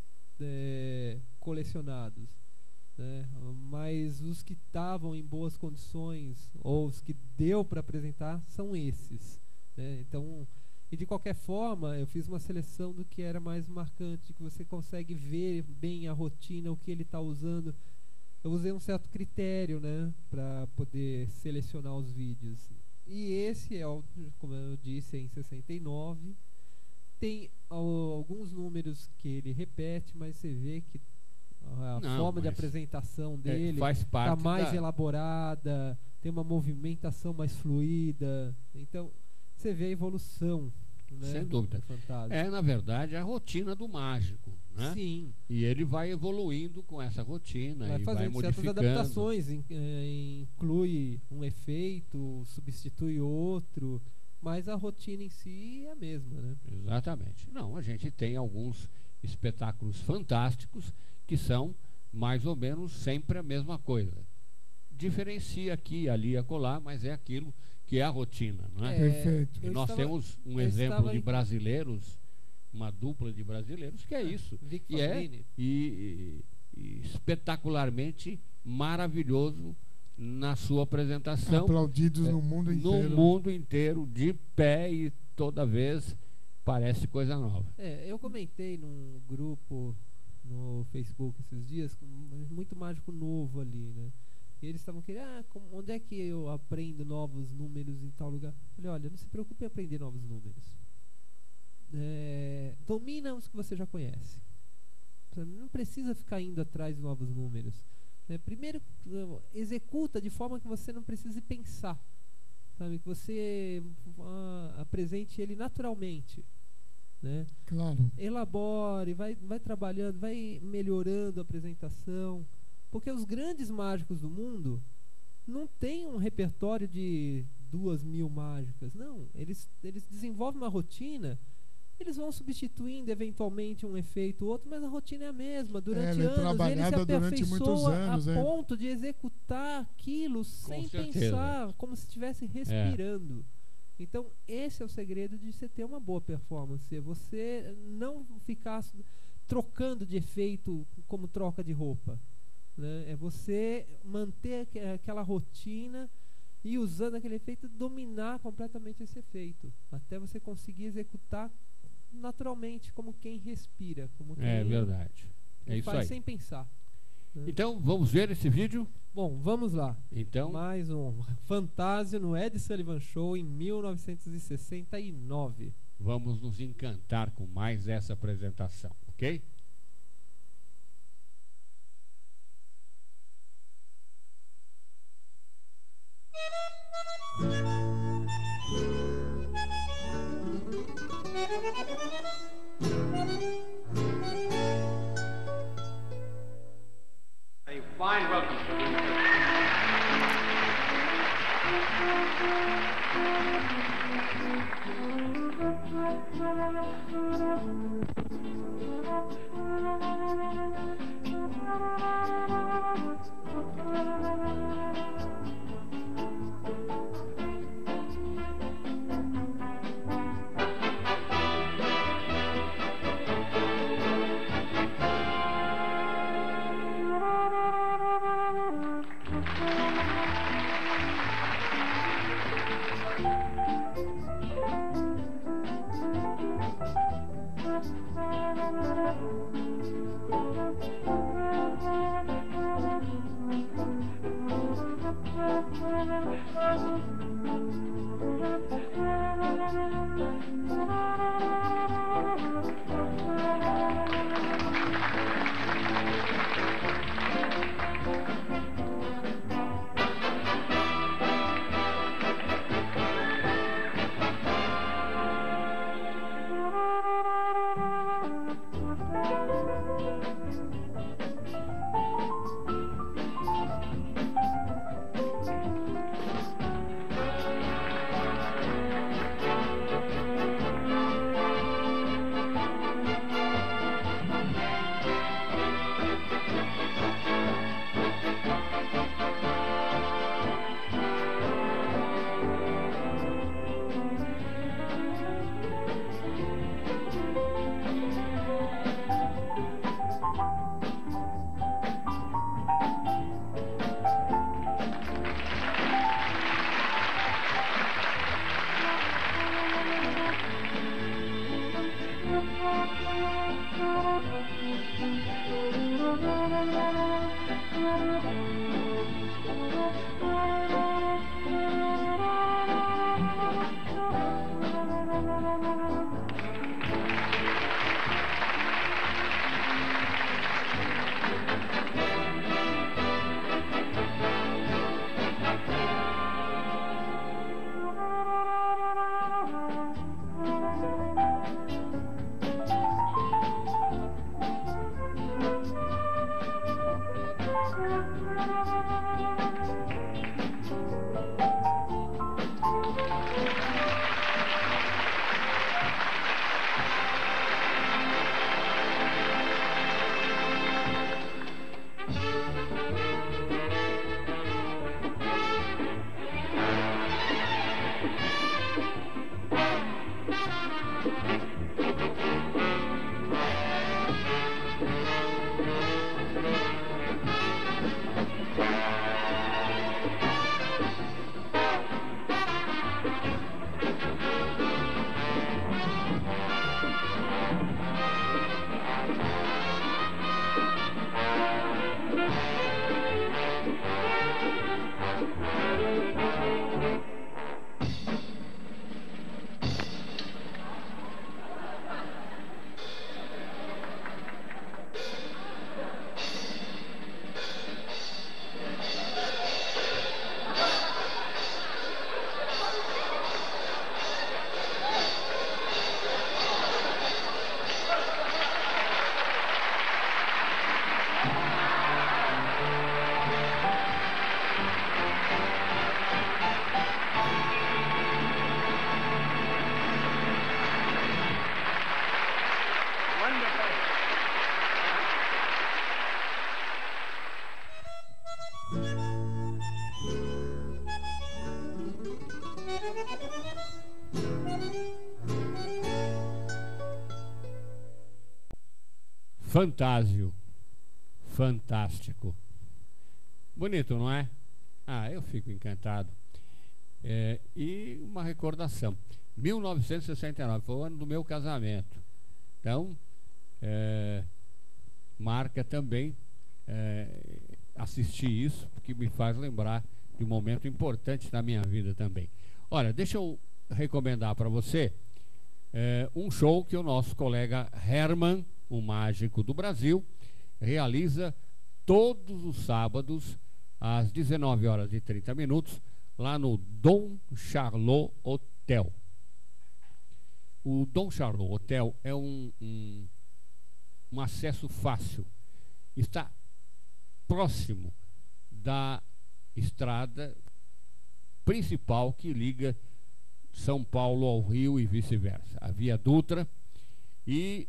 colecionados. Né? Mas os que estavam em boas condições, ou os que deu para apresentar, são esses. Né? Então, e de qualquer forma, eu fiz uma seleção do que era mais marcante, que você consegue ver bem a rotina, o que ele está usando. Eu usei um certo critério, né, para poder selecionar os vídeos. E esse como eu disse, é em 69. Tem alguns números que ele repete, mas você vê que a Não, forma de mas apresentação dele faz está parte mais da... elaborada, tem uma movimentação mais fluida. Então, você vê a evolução, né, Sem dúvida. do Fantasio. É, na verdade, a rotina do mágico, né? Sim. E ele vai evoluindo com essa rotina Vai e vai fazendo certas modificando. adaptações, inclui um efeito, substitui outro, mas a rotina em si é a mesma, né? Exatamente. Não, a gente tem alguns espetáculos fantásticos que são mais ou menos sempre a mesma coisa. Diferencia aqui, ali e acolá, mas é aquilo que é a rotina, não é? Perfeito. E eu nós estava- temos um eu exemplo estava de em- brasileiros, uma dupla de brasileiros, que é isso. Vic E é Fabrini. e espetacularmente maravilhoso na sua apresentação. Aplaudidos no mundo inteiro. No mundo inteiro, de pé, e toda vez parece coisa nova. Eu comentei num grupo no Facebook esses dias, com muito mágico novo ali, né? E eles estavam querendo, onde é que eu aprendo novos números em tal lugar? Eu falei, olha, não se preocupe em aprender novos números. Domina os que você já conhece. Você não precisa ficar indo atrás de novos números. Primeiro, executa de forma que você não precise pensar. Sabe? Que você apresente ele naturalmente. né? Claro. Elabore, vai trabalhando, vai melhorando a apresentação, porque os grandes mágicos do mundo não têm um repertório de 2.000 mágicas, não. Eles desenvolvem uma rotina, eles vão substituindo eventualmente um efeito ou outro, mas a rotina é a mesma. Durante ela é anos, ele se trabalhada durante muitos aperfeiçoa anos, a ponto de executar aquilo sem certeza. pensar, como se estivesse respirando. Então, esse é o segredo de você ter uma boa performance. Você não ficar trocando de efeito como troca de roupa, né? É você manter aquela rotina e, usando aquele efeito, dominar completamente esse efeito, até você conseguir executar naturalmente, como quem respira, como quem É verdade. É isso faz aí. sem pensar, né? Então, vamos ver esse vídeo? Bom, vamos lá. Então, Mais um Fantasio no Ed Sullivan Show em 1969. vamos nos encantar com mais essa apresentação, ok? A fine welcome to the Fantásio. Fantástico. Bonito, não é? Ah, eu fico encantado. E uma recordação. 1969 foi o ano do meu casamento. Então, marca também assistir isso, porque me faz lembrar de um momento importante na minha vida também. Olha, deixa eu recomendar para você um show que o nosso colega Herman, o mágico do Brasil, realiza todos os sábados às 19h30 lá no Dom Charlot Hotel. O Dom Charlot Hotel é um acesso fácil. Está próximo da estrada principal que liga São Paulo ao Rio e vice-versa, a Via Dutra, e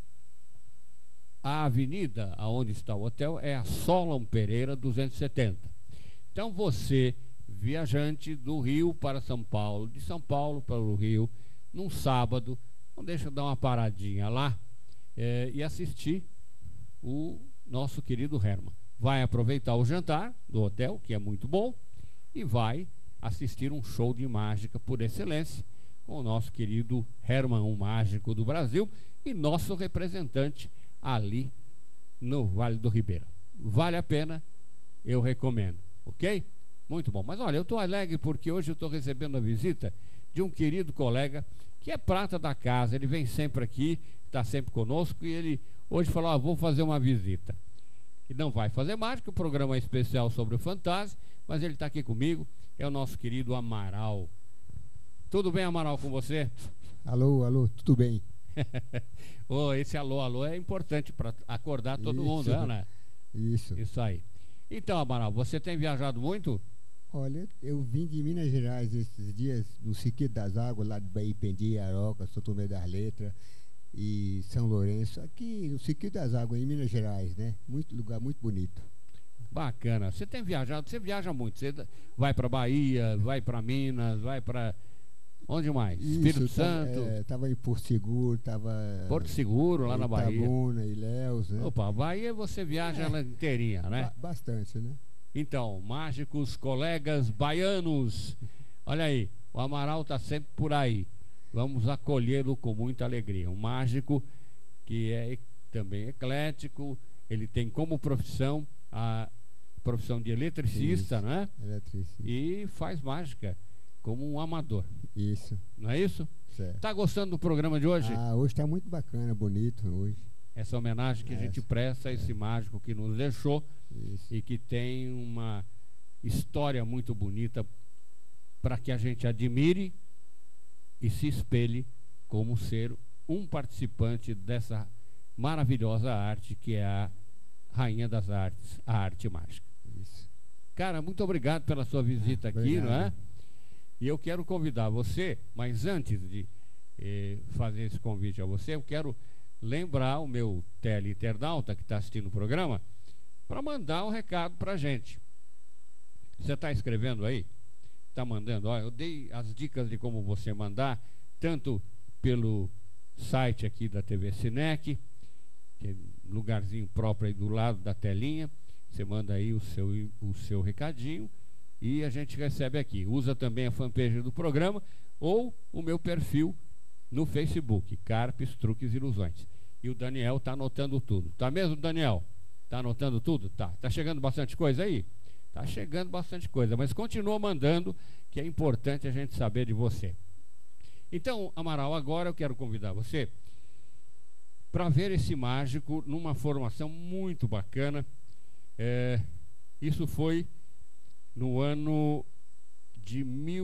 a avenida aonde está o hotel é a Solon Pereira 270. Então você, viajante do Rio para São Paulo, de São Paulo para o Rio, num sábado, não deixa dar uma paradinha lá e assistir o nosso querido Herman. Vai aproveitar o jantar do hotel, que é muito bom, e vai assistir um show de mágica por excelência com o nosso querido Herman, o mágico do Brasil, e nosso representante ali no Vale do Ribeira. Vale a pena, eu recomendo, ok? Muito bom. Mas olha, eu estou alegre porque hoje eu estou recebendo a visita de um querido colega que é prata da casa. Ele vem sempre aqui, está sempre conosco, e ele hoje falou: vou fazer uma visita. E não vai fazer mágica, o programa é especial sobre o Fantasma, mas ele está aqui comigo, é o nosso querido Amaral. Tudo bem, Amaral, com você? Alô, tudo bem? Esse alô é importante para acordar todo mundo, né? Isso aí. Então, Amaral, você tem viajado muito? Olha, eu vim de Minas Gerais esses dias, no Circuito das Águas, lá de Baipendi, Aroca, São Tomé das Letras e São Lourenço, aqui no Circuito das Águas, em Minas Gerais, né? Lugar muito bonito. Bacana. Você tem viajado, você viaja muito. Você vai para Bahia, vai para Minas, vai para... Onde mais? Espírito Santo? Estava em Porto Seguro, Porto Seguro, lá na Bahia. Itabuna, Ilhéus, né? Opa, a Bahia você viaja ela inteirinha, né? Bastante, né? Então, mágicos, colegas baianos, olha aí, o Amaral está sempre por aí. Vamos acolhê-lo com muita alegria. Um mágico que é também eclético, ele tem como profissão a profissão de eletricista, né? Eletricista. E faz mágica como um amador. Isso. Não é isso? Certo. Tá gostando do programa de hoje? Hoje está muito bacana, bonito hoje. Essa homenagem que a gente presta a esse mágico que nos deixou. Isso. E que tem uma história muito bonita para que a gente admire e se espelhe como ser um participante dessa maravilhosa arte que é a rainha das artes, a arte mágica. Isso. Cara, muito obrigado pela sua visita aqui, não é? E eu quero convidar você, mas antes de fazer esse convite a você, eu quero lembrar o meu teleinternauta que está assistindo o programa para mandar um recado para a gente. Você está escrevendo aí? Está mandando? Ó, eu dei as dicas de como você mandar, tanto pelo site aqui da TV Cinec, que é lugarzinho próprio aí do lado da telinha. Você manda aí o seu recadinho e a gente recebe aqui. Usa também a fanpage do programa ou o meu perfil no Facebook, Carpes, Truques e Ilusões. E o Daniel está anotando tudo. Tá mesmo, Daniel? Tá anotando tudo? Tá. Tá chegando bastante coisa aí? Tá chegando bastante coisa, mas continua mandando, que é importante a gente saber de você. Então, Amaral, agora eu quero convidar você para ver esse mágico numa formação muito bacana. Isso foi no ano de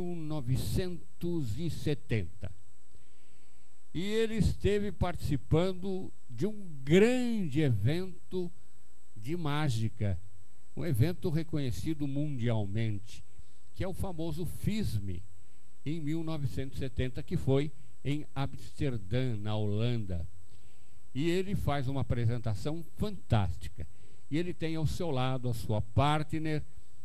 1970. E ele esteve participando de um grande evento de mágica, um evento reconhecido mundialmente, que é o famoso FISM, em 1970, que foi em Amsterdã, na Holanda. E ele faz uma apresentação fantástica. E ele tem ao seu lado a sua partner,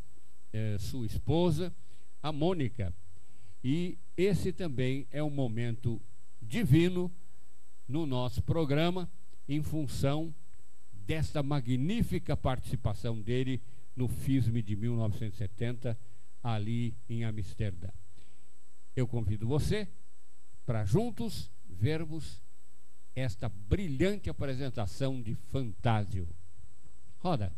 sua esposa, a Mônica. E esse também é um momento divino no nosso programa, em função desta magnífica participação dele no FISM de 1970, ali em Amsterdã. Eu convido você para juntos vermos esta brilhante apresentação de Fantásio. Roda.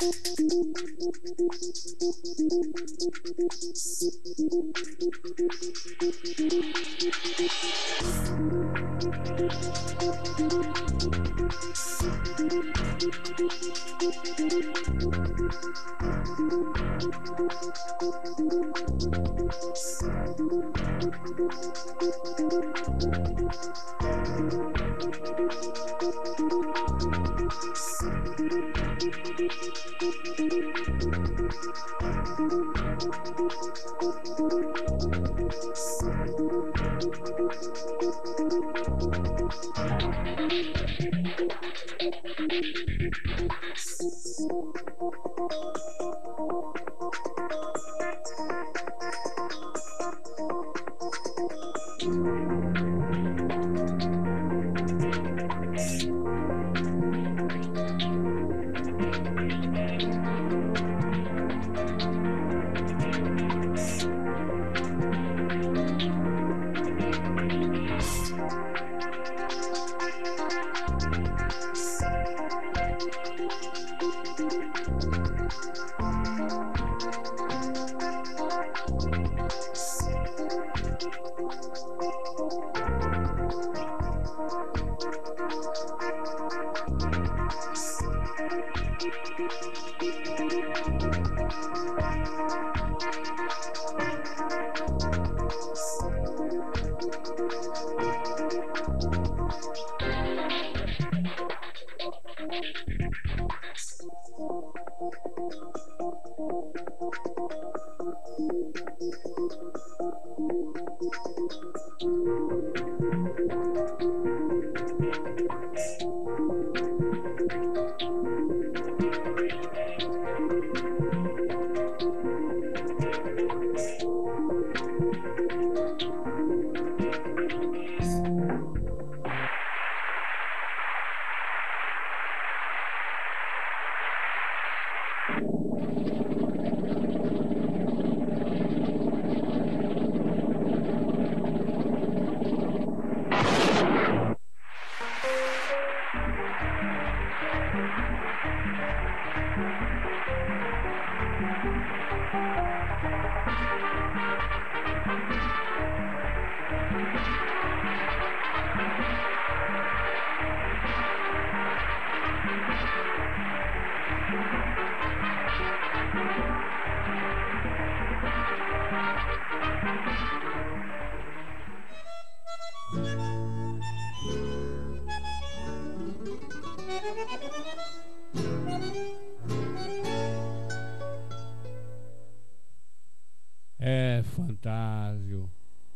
É Fantasio.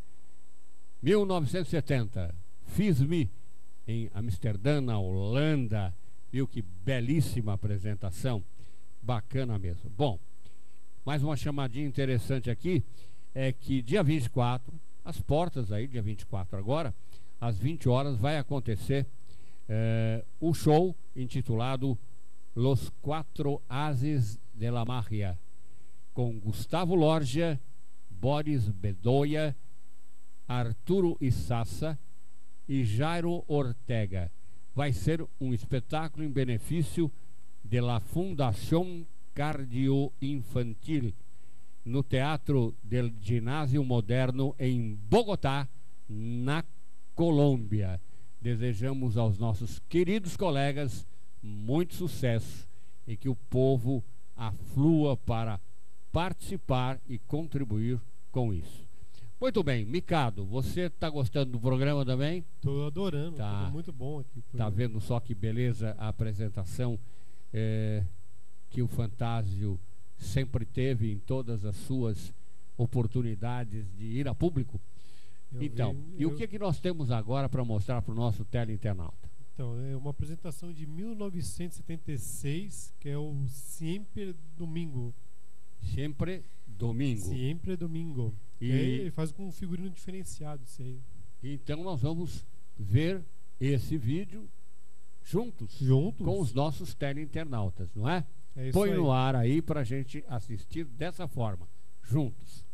1970, Fiz-me em Amsterdã, na Holanda. Viu que belíssima apresentação, bacana mesmo. Bom, mais uma chamadinha interessante aqui é que dia 24, as portas aí, dia 24 agora, às 20 horas, vai acontecer o show intitulado Los Quatro Ases de la Magia, com Gustavo Lorgia, Boris Bedoya, Arturo Issassa e Jairo Ortega. Vai ser um espetáculo em benefício de la Fundación Cardio Infantil, no Teatro del Ginásio Moderno, em Bogotá, na Colômbia. Desejamos aos nossos queridos colegas muito sucesso e que o povo aflua para participar e contribuir com isso. Muito bem, Mikado, você está gostando do programa também? Estou adorando, tá muito bom aqui. Tá vendo só que beleza a apresentação que o Fantasio sempre teve em todas as suas oportunidades de ir a público? E o que nós temos agora para mostrar para o nosso teleinternauta? Então, é uma apresentação de 1976, que é o Siempre Domingo. Sempre Domingo. Siempre Domingo. E ele faz com um figurino diferenciado isso aí. Então nós vamos ver esse vídeo juntos com os nossos teleinternautas, não é? É isso. Põe aí no ar aí para a gente assistir dessa forma, juntos.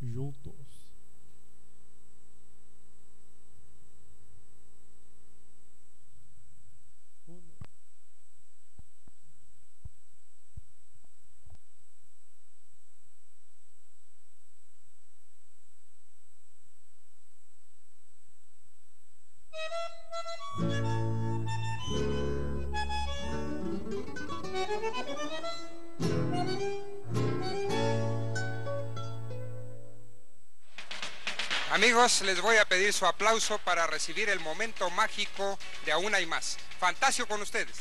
Amigos, les voy a pedir su aplauso para recibir el momento mágico de Aún hay más. Fantasio con ustedes.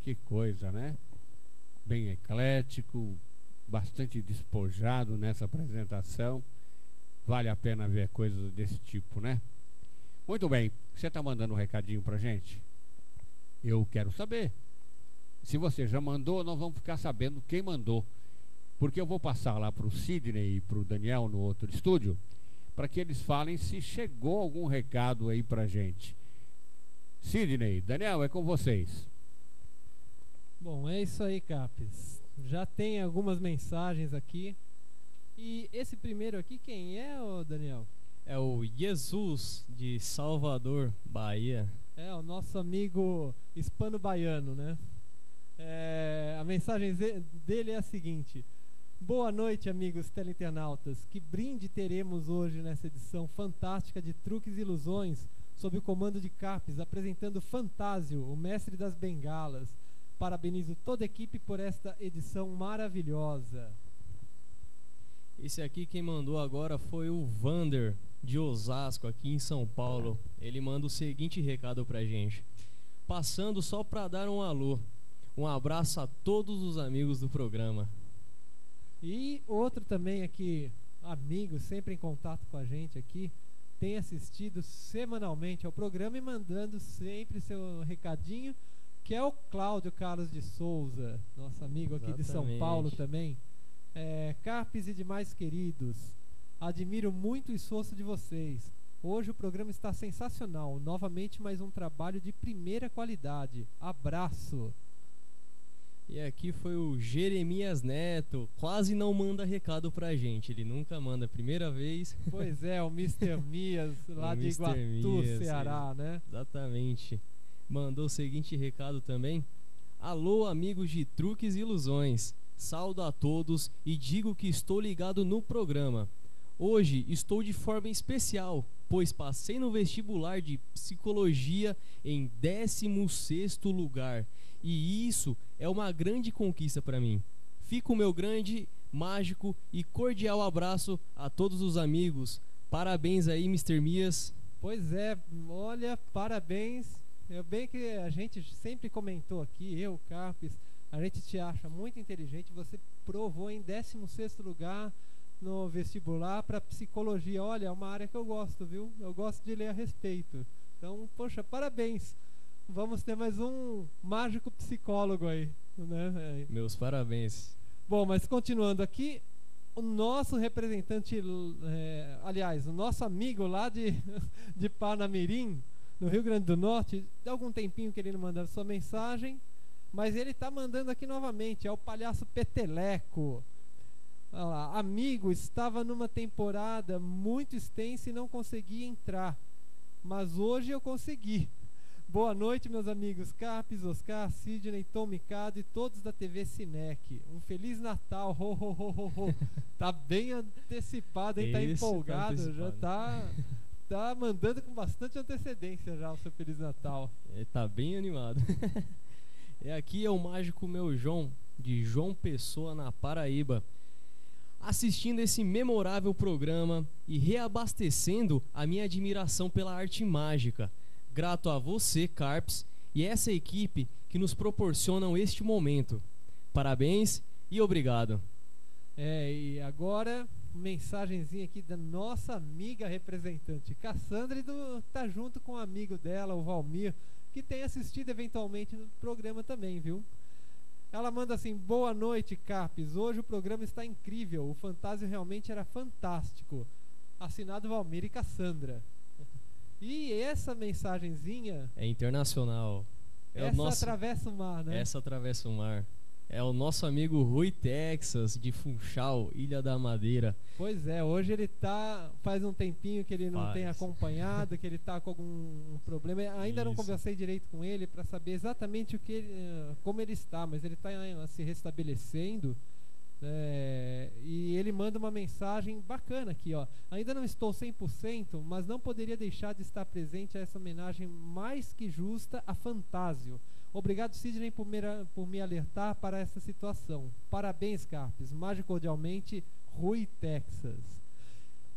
Que coisa, né? Bem eclético, bastante despojado nessa apresentação. Vale a pena ver coisas desse tipo, né? Muito bem, você está mandando um recadinho pra gente? Eu quero saber. Se você já mandou, nós vamos ficar sabendo quem mandou. Porque eu vou passar lá para o Sidney e para o Daniel no outro estúdio, para que eles falem se chegou algum recado aí pra gente. Sidney, Daniel, é com vocês. Bom, é isso aí, Capes. Já tem algumas mensagens aqui. E esse primeiro aqui, quem é, ô Daniel? É o Jesus de Salvador, Bahia. É, o nosso amigo hispano-baiano, né? A mensagem dele é a seguinte: boa noite, amigos teleinternautas. Que brinde teremos hoje nessa edição fantástica de Truques e Ilusões, sob o comando de Capes, apresentando Fantásio, o mestre das bengalas. Parabenizo toda a equipe por esta edição maravilhosa. Esse aqui quem mandou agora foi o Vander, de Osasco, aqui em São Paulo. Ele manda o seguinte recado pra gente: passando só pra dar um alô. Um abraço a todos os amigos do programa. E outro também aqui, amigo, sempre em contato com a gente aqui, tem assistido semanalmente ao programa e mandando sempre seu recadinho, que é o Cláudio Carlos de Souza, nosso amigo aqui de São Paulo também. Carpes e demais queridos, admiro muito o esforço de vocês. Hoje o programa está sensacional. Novamente mais um trabalho de primeira qualidade. Abraço. E aqui foi o Jeremias Neto. Quase não manda recado pra gente. Ele nunca manda, primeira vez. Pois é, o Mr. Mias, lá de Iguatu, Ceará, né? Exatamente. Mandou o seguinte recado também: alô, amigos de Truques e Ilusões. Saúdo a todos e digo que estou ligado no programa. Hoje estou de forma especial, pois passei no vestibular de psicologia em 16º lugar. E isso é uma grande conquista para mim. Fica o meu grande, mágico e cordial abraço a todos os amigos. Parabéns aí, Mr. Mias. Pois é, olha, parabéns. É bem que a gente sempre comentou aqui, eu, Carpes, a gente te acha muito inteligente. Você provou em 16º lugar no vestibular para psicologia. Olha, é uma área que eu gosto, viu? Eu gosto de ler a respeito. Então, poxa, parabéns. Vamos ter mais um mágico psicólogo aí, né? Meus parabéns. Bom, mas continuando aqui, o nosso representante, aliás, o nosso amigo lá de Parnamirim, no Rio Grande do Norte, de algum tempinho que ele não mandava sua mensagem, mas ele está mandando aqui novamente. É o Palhaço Peteleco. Olha lá, amigo, estava numa temporada muito extensa e não consegui entrar, mas hoje eu consegui. Boa noite, meus amigos Carpes, Oscar, Sidney, Tom Mikado e todos da TV Cinec. Um Feliz Natal, ho, ho, ho, ho, ho. Tá bem antecipado, hein? Tá empolgado, já tá mandando com bastante antecedência já o seu Feliz Natal. Ele tá bem animado. Aqui é o mágico meu João, de João Pessoa, na Paraíba, assistindo esse memorável programa e reabastecendo a minha admiração pela arte mágica. Grato a você, Carpes, e essa equipe que nos proporcionam este momento. Parabéns e obrigado. E agora, mensagenzinha aqui da nossa amiga representante Cassandra, e tá junto com o amigo dela, o Valmir, que tem assistido eventualmente no programa também, viu? Ela manda assim: boa noite, Carpes. Hoje o programa está incrível. O Fantásio realmente era fantástico. Assinado Valmir e Cassandra. E essa mensagenzinha é internacional. Atravessa o mar, né? Essa atravessa o mar. É o nosso amigo Rui Texas, de Funchal, Ilha da Madeira. Pois é, hoje ele faz um tempinho que ele não tem acompanhado, que ele tá com algum problema. Ainda não conversei direito com ele para saber exatamente como ele está, mas ele está se restabelecendo. E ele manda uma mensagem bacana aqui, ó. Ainda não estou 100%, mas não poderia deixar de estar presente a essa homenagem mais que justa a Fantásio. Obrigado, Sidney, por me alertar para essa situação. Parabéns, Carpes. Mais cordialmente, Rui Texas.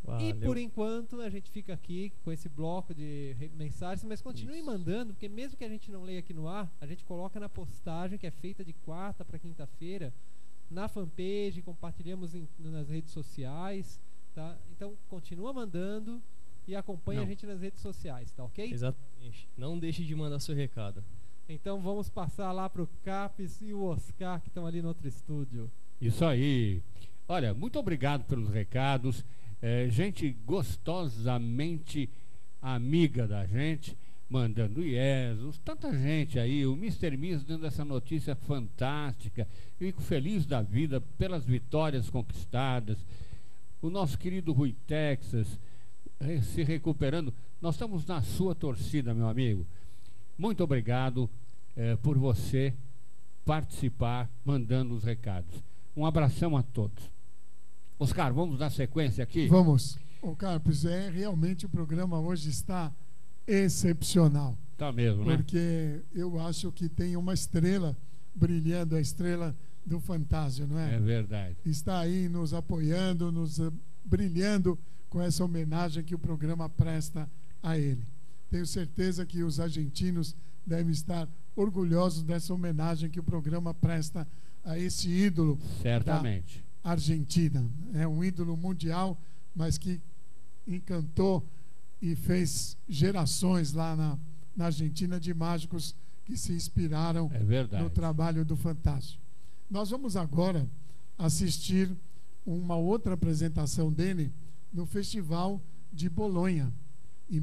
E Valeu. por enquanto a gente fica aqui com esse bloco de mensagens, mas continue mandando, porque mesmo que a gente não leia aqui no ar, a gente coloca na postagem que é feita de quarta para quinta-feira na fanpage, compartilhamos nas redes sociais, tá? Então continua mandando e acompanha a gente nas redes sociais, tá ok? Exatamente. Não deixe de mandar seu recado. Então vamos passar lá pro Capes e o Oscar que estão ali no outro estúdio. Isso aí. Olha, muito obrigado pelos recados. Gente gostosamente amiga da gente, mandando IESOS, tanta gente aí, o Mr. Miss dando essa notícia fantástica. Fico feliz da vida pelas vitórias conquistadas. O nosso querido Rui Texas se recuperando. Nós estamos na sua torcida, meu amigo. Muito obrigado por você participar, mandando os recados. Um abração a todos. Oscar, vamos dar sequência aqui? Vamos. Ô Carpes, realmente o programa hoje está excepcional. Tá mesmo, né? Porque eu acho que tem uma estrela brilhando, a estrela do Fantasio, não é? É verdade. Está aí nos apoiando, brilhando com essa homenagem que o programa presta a ele. Tenho certeza que os argentinos devem estar orgulhosos dessa homenagem que o programa presta a esse ídolo. Certamente. Argentina. É um ídolo mundial, mas que encantou e fez gerações lá na Argentina de mágicos que se inspiraram no trabalho do Fantástico. Nós vamos agora assistir uma outra apresentação dele no Festival de Bolonha, em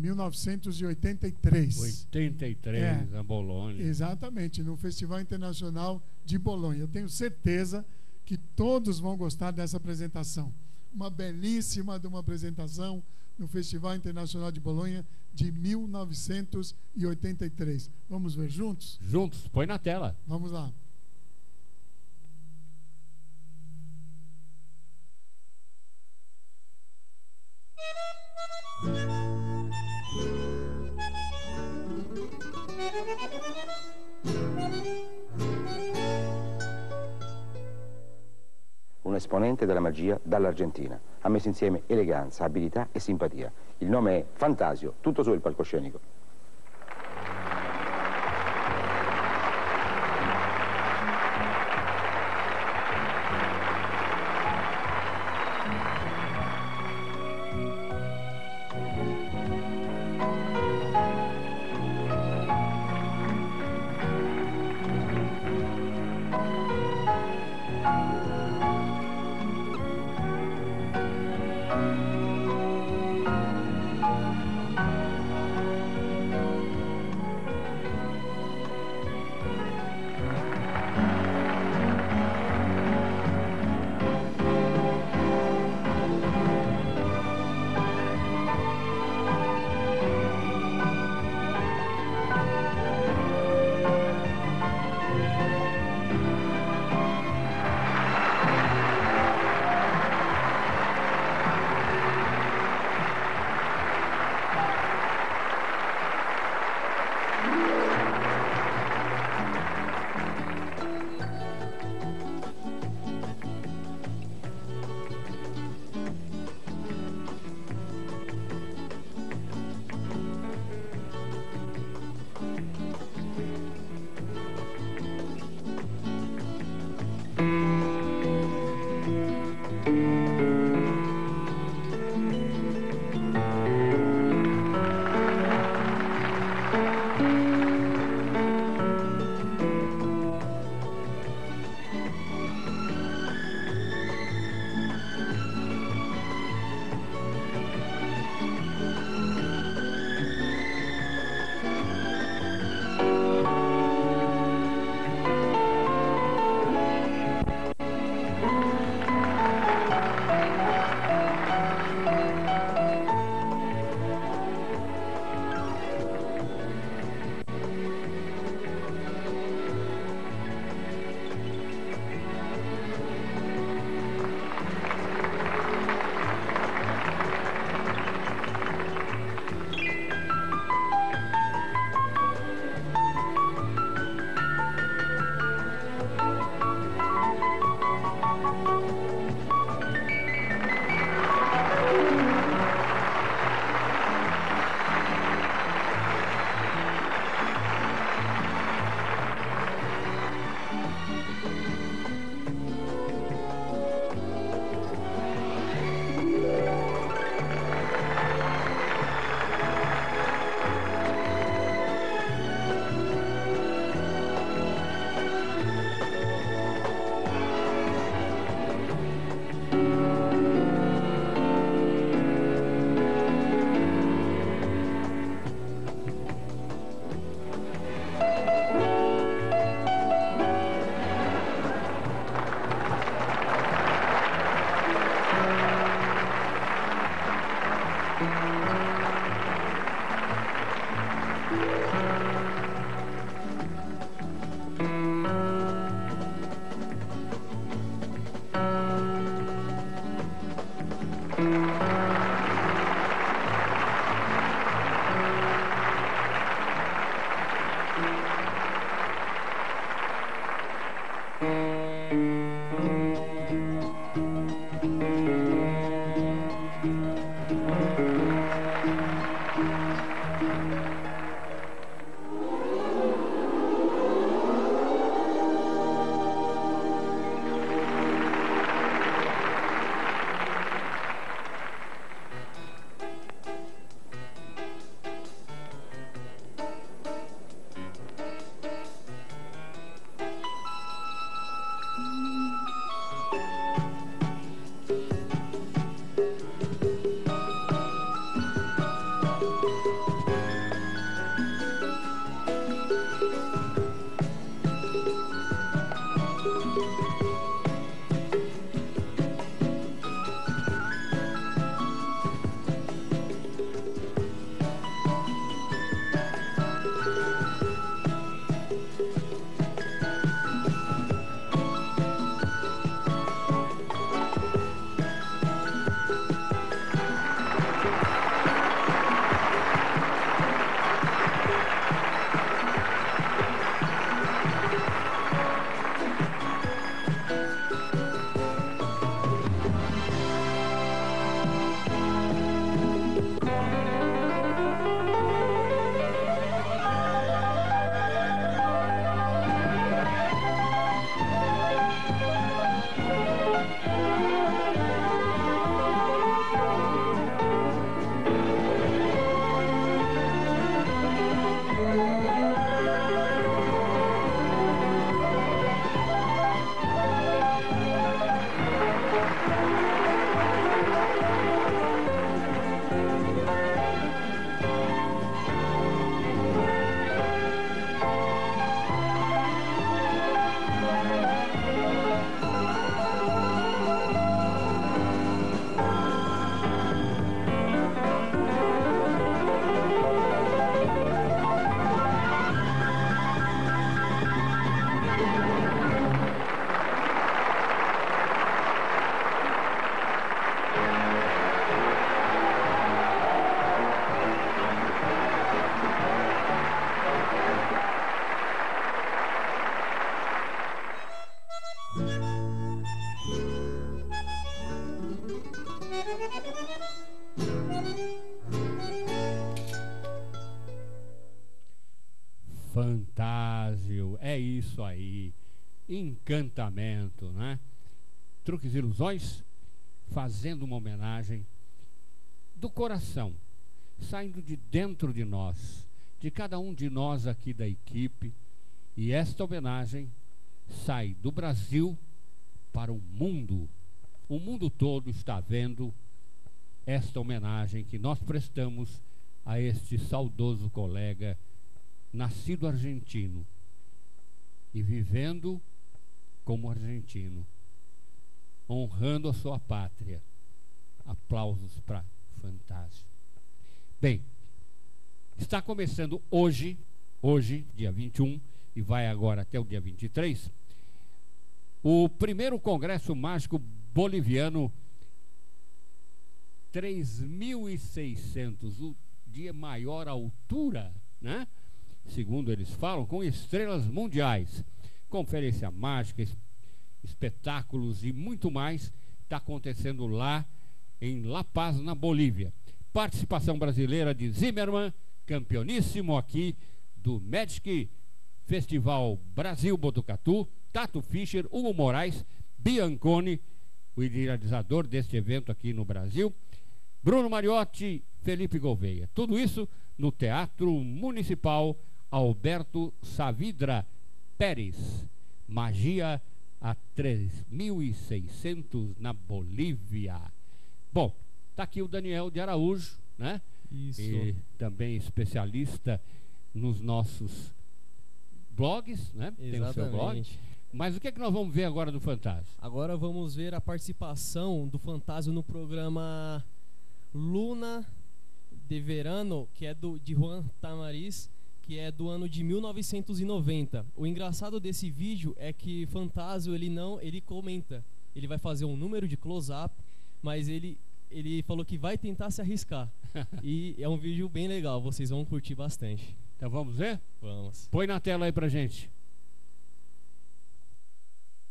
1983. 83, na Bolonha. Exatamente, no Festival Internacional de Bolonha. Eu tenho certeza que todos vão gostar dessa apresentação. Uma belíssima de uma apresentação no Festival Internacional de Bolonha de 1983. Vamos ver juntos? Juntos, põe na tela. Vamos lá. Un esponente della magia dall'Argentina. Ha messo insieme eleganza, abilità e simpatia. Il nome è Fantasio, tutto su il palcoscenico. Fantásio, é isso aí. Encantamento, né? Truques e Ilusões, fazendo uma homenagem do coração, saindo de dentro de nós, de cada um de nós aqui da equipe. E esta homenagem sai do Brasil para o mundo. O mundo todo está vendo esta homenagem que nós prestamos a este saudoso colega, nascido argentino e vivendo como argentino, honrando a sua pátria. Aplausos para Fantásio. Bem, está começando hoje, dia 21, e vai agora até o dia 23, o primeiro Congresso Mágico Boliviano 3.600, o de maior altura, né? Segundo eles falam, com estrelas mundiais, conferência mágica, espetáculos e muito mais está acontecendo lá em La Paz, na Bolívia. Participação brasileira de Zimmermann, campeoníssimo aqui do Magic Festival Brasil Botucatu, Tato Fischer, Hugo Moraes, Bianconi, o idealizador deste evento aqui no Brasil, Bruno Mariotti, Felipe Gouveia. Tudo isso no Teatro Municipal Alberto Saavedra Pérez. Magia a 3.600 na Bolívia. Bom, tá aqui o Daniel de Araújo, né? Isso. E também especialista nos nossos blogs, né? Exatamente. Tem o seu blog. Mas o que é que nós vamos ver agora do Fantásio? Agora vamos ver a participação do Fantásio no programa Luna de Verano, que é de Juan Tamariz, que é do ano de 1990. O engraçado desse vídeo é que Fantásio, ele comenta, ele vai fazer um número de close-up, mas ele falou que vai tentar se arriscar. E é um vídeo bem legal, vocês vão curtir bastante. Então vamos ver? Vamos. Põe na tela aí pra gente.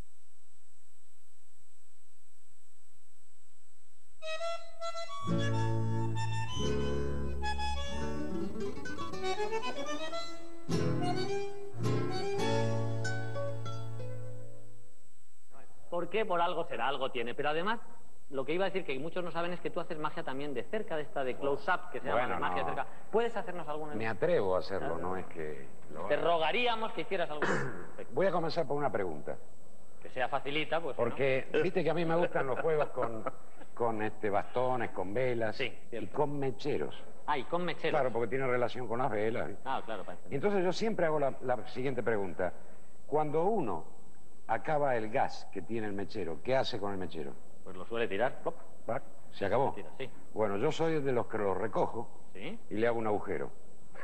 ¿Por qué? Por algo será, algo tiene. Pero además, lo que iba a decir que muchos no saben es que tú haces magia también de cerca, de esta de close-up, que se llama magia de cerca. ¿Puedes hacernos alguna? Me atrevo a hacerlo, no es que... Te rogaríamos que hicieras algo. Voy a comenzar por una pregunta. Que sea facilita, pues. Porque, viste que a mí me gustan los juegos con bastones, con velas y con mecheros. Ah, y con mecheros. Claro, porque tiene relación con las velas. Ah, claro, para entender. Entonces yo siempre hago la siguiente pregunta. Cuando uno acaba el gas que tiene el mechero, ¿qué hace con el mechero? Pues lo suele tirar. Plop. ¿Se acabó? Tira, sí. Bueno, yo soy de los que lo recojo y le hago un agujero.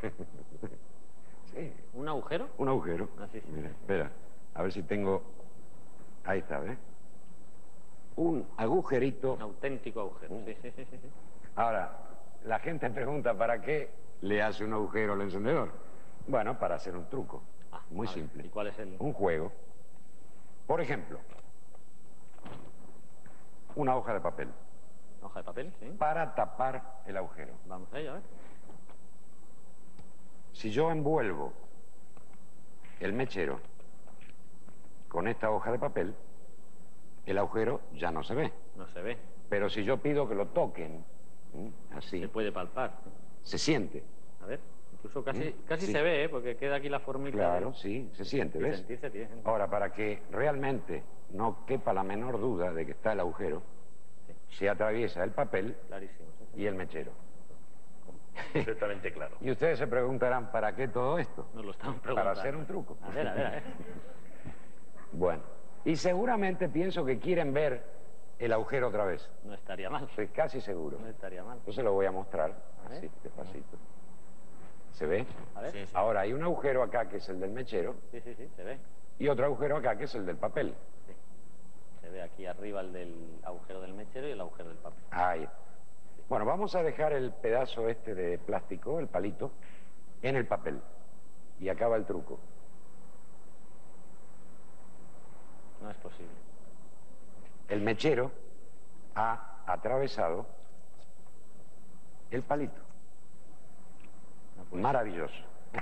Sí. ¿Un agujero? Un agujero. Ah, sí, sí. Mira, espera, a ver si tengo... Ahí está, ¿ves? Un agujerito. Un auténtico agujero. Sí. Ahora, la gente pregunta, ¿para qué le hace un agujero al encendedor? Bueno, para hacer un truco. Muy simple. ¿Y cuál es el...? Un juego. Por ejemplo, una hoja de papel. ¿Hoja de papel? Sí. Para tapar el agujero. Vamos a ello, a ver. Si yo envuelvo el mechero con esta hoja de papel, el agujero ya no se ve. No se ve. Pero si yo pido que lo toquen, así... Se puede palpar. Se siente. A ver, incluso casi Sí. se ve, porque queda aquí la formita. Claro, sí, se siente, ¿ves? Sentirse tiene. Ahora, para que realmente no quepa la menor duda de que está el agujero, se atraviesa el papel Clarísimo. y el mechero. Perfectamente claro. Y ustedes se preguntarán, ¿para qué todo esto? Nos lo estamos Para preguntando. hacer un truco. A ver. Bueno, y seguramente pienso que quieren ver el agujero otra vez. No estaría mal. Estoy casi seguro. No estaría mal. Entonces lo voy a mostrar, A ver. así, despacito. ¿Se ve? A ver. Sí. Ahora, hay un agujero acá que es el del mechero Sí, se ve. y otro agujero acá que es el del papel. Se ve aquí arriba el del agujero del mechero y el agujero del papel. Ahí. Bueno, vamos a dejar el pedazo este de plástico, el palito, en el papel. Y acaba el truco. No es posible. El mechero ha atravesado el palito. Maravilloso.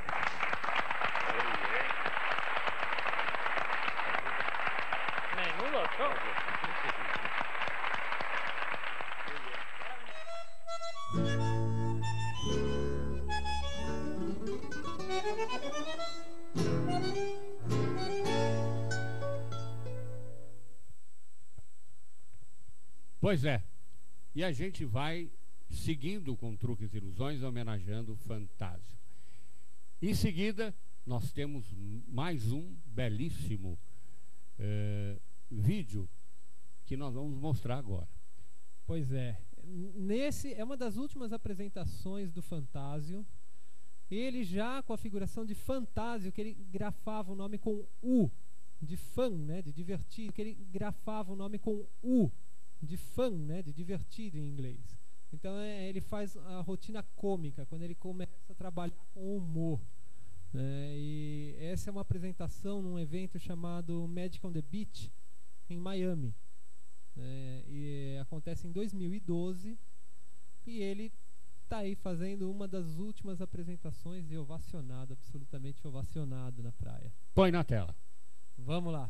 Menudo show. Pois é. E a gente vai seguindo com Truques e Ilusões, homenageando o Fantásio. Em seguida, nós temos mais um belíssimo vídeo que nós vamos mostrar agora. Pois é. Nesse é uma das últimas apresentações do Fantásio. Ele já com a figuração de Fantásio, que ele grafava o nome com U, de fã, né, de divertido, que ele grafava o nome com U, de fã, né, de divertido em inglês. Então ele faz a rotina cômica, quando ele começa a trabalhar com humor. E essa é uma apresentação num evento chamado Magic on the Beach, em Miami. E acontece em 2012 e ele está aí fazendo uma das últimas apresentações e ovacionado, absolutamente ovacionado na praia. Põe na tela. Vamos lá.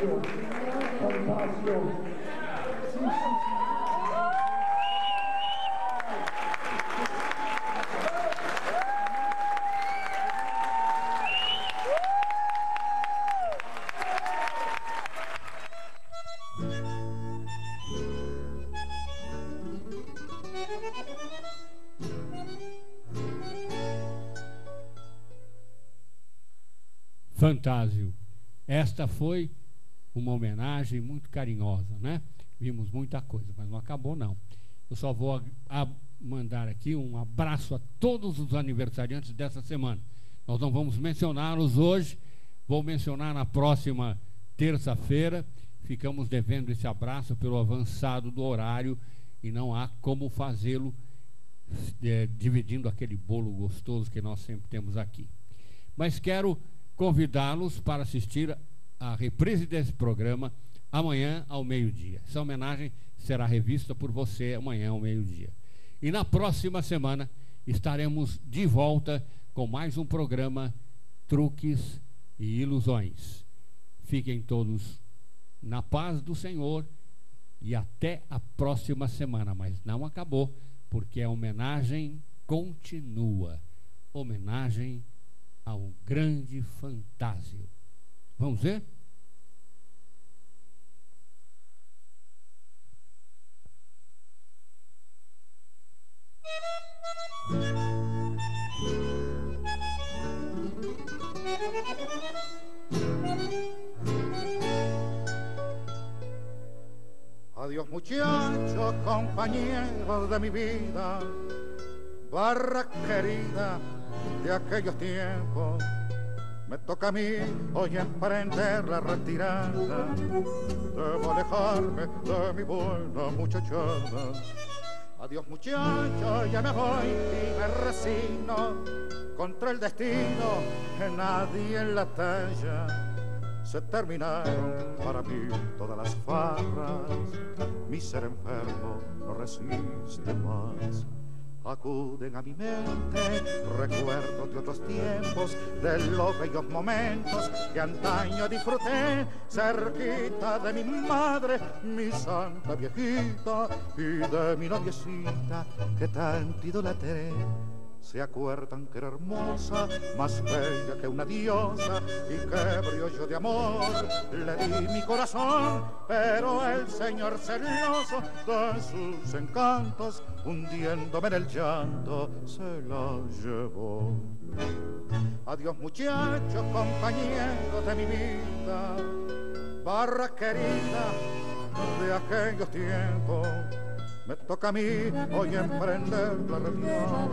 Fantásio. Esta foi uma homenagem muito carinhosa, né? Vimos muita coisa, mas não acabou não. Eu só vou mandar aqui um abraço a todos os aniversariantes dessa semana. Nós não vamos mencioná-los hoje, vou mencionar na próxima terça-feira. Ficamos devendo esse abraço pelo avançado do horário e não há como fazê-lo dividindo aquele bolo gostoso que nós sempre temos aqui. Mas quero convidá-los para assistir a reprise desse programa amanhã ao meio-dia. Essa homenagem será revista por você amanhã ao meio-dia. E na próxima semana estaremos de volta com mais um programa Truques e Ilusões. Fiquem todos na paz do Senhor e até a próxima semana. Mas não acabou, porque a homenagem continua. Homenagem ao grande Fantásio. Vamos ver? Adiós muchachos, compañeros de mi vida, barra querida de aquellos tiempos. Me toca a mí hoy emprender la retirada. Debo alejarme de mi buena muchachada. Adiós muchachos, ya me voy y me resigno contra el destino que nadie en la talla. Se terminaron para mí todas las farras. Mi ser enfermo no resiste más. Acuden a mi mente recuerdos de otros tiempos, de los bellos momentos que antaño disfruté cerquita de mi madre, mi santa viejita, y de mi noviecita que tanto idolatré. Se acuerdan que era hermosa, más bella que una diosa, y que briollo de amor le di mi corazón, pero el señor celoso de sus encantos, hundiéndome en el llanto, se la llevó. Adiós muchachos, compañeros de mi vida, barra querida de aquellos tiempos. Me toca a mí hoy emprender la retirada.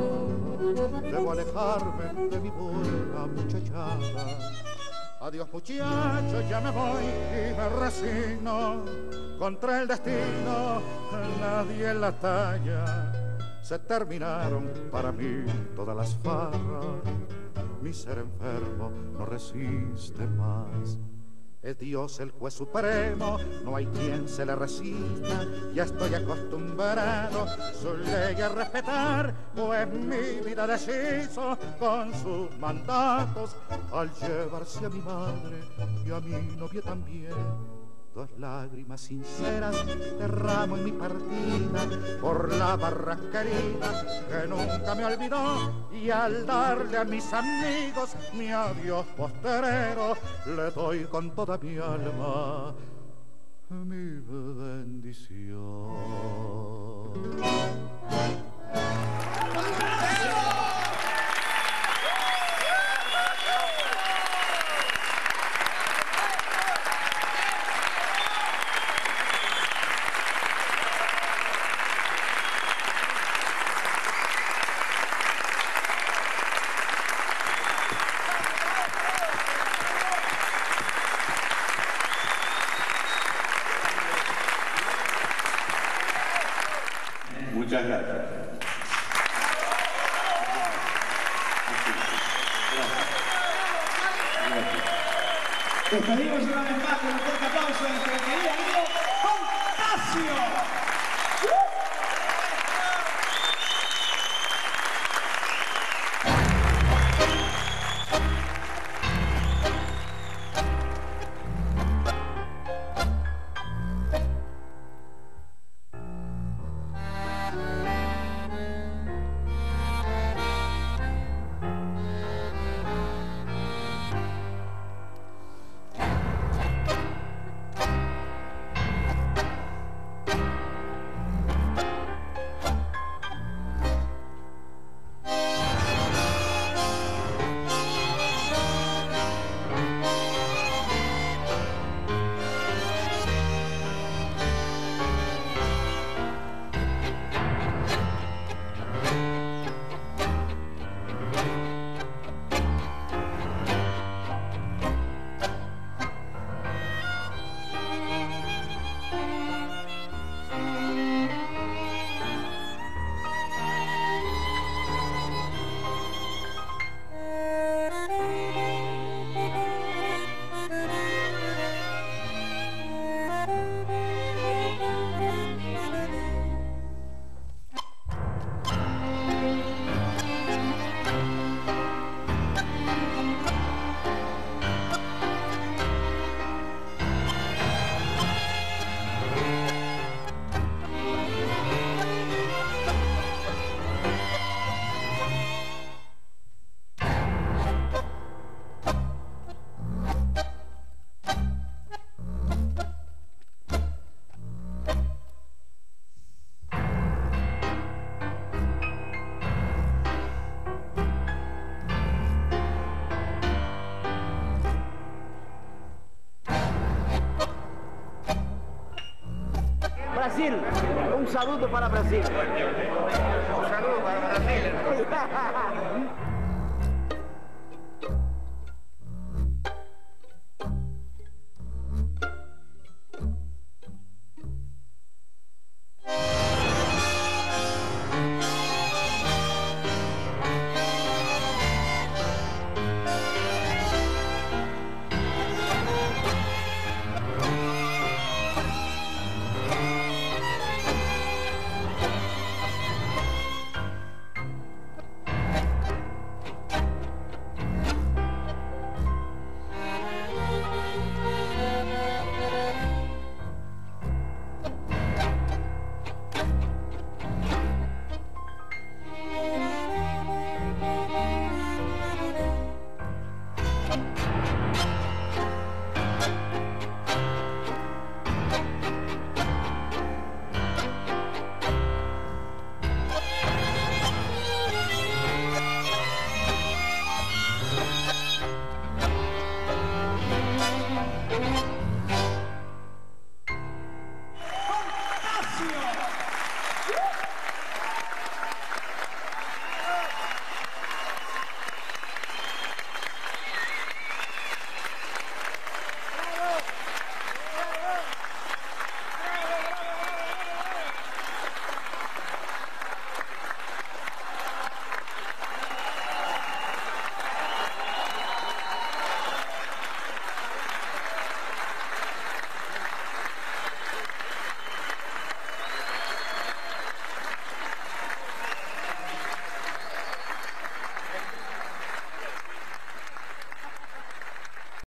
Debo alejarme de mi buena muchachada. Adiós muchachos, ya me voy y me resigno contra el destino, nadie en la talla. Se terminaron para mí todas las farras. Mi ser enfermo no resiste más. Es Dios el juez supremo, no hay quien se le resista. Ya estoy acostumbrado su ley a respetar, pues mi vida deshizo con sus mandatos al llevarse a mi madre y a mi novia también. Dos lágrimas sinceras derramo en mi partida por la barra querida que nunca me olvidó, y al darle a mis amigos mi adiós postrero le doy con toda mi alma mi bendición. Muchas gracias. Despedimos una vez más con un fuerte aplauso a nuestro querido amigo Fantásio. Brasil. Un saludo para Brasil. Un saludo para Brasil.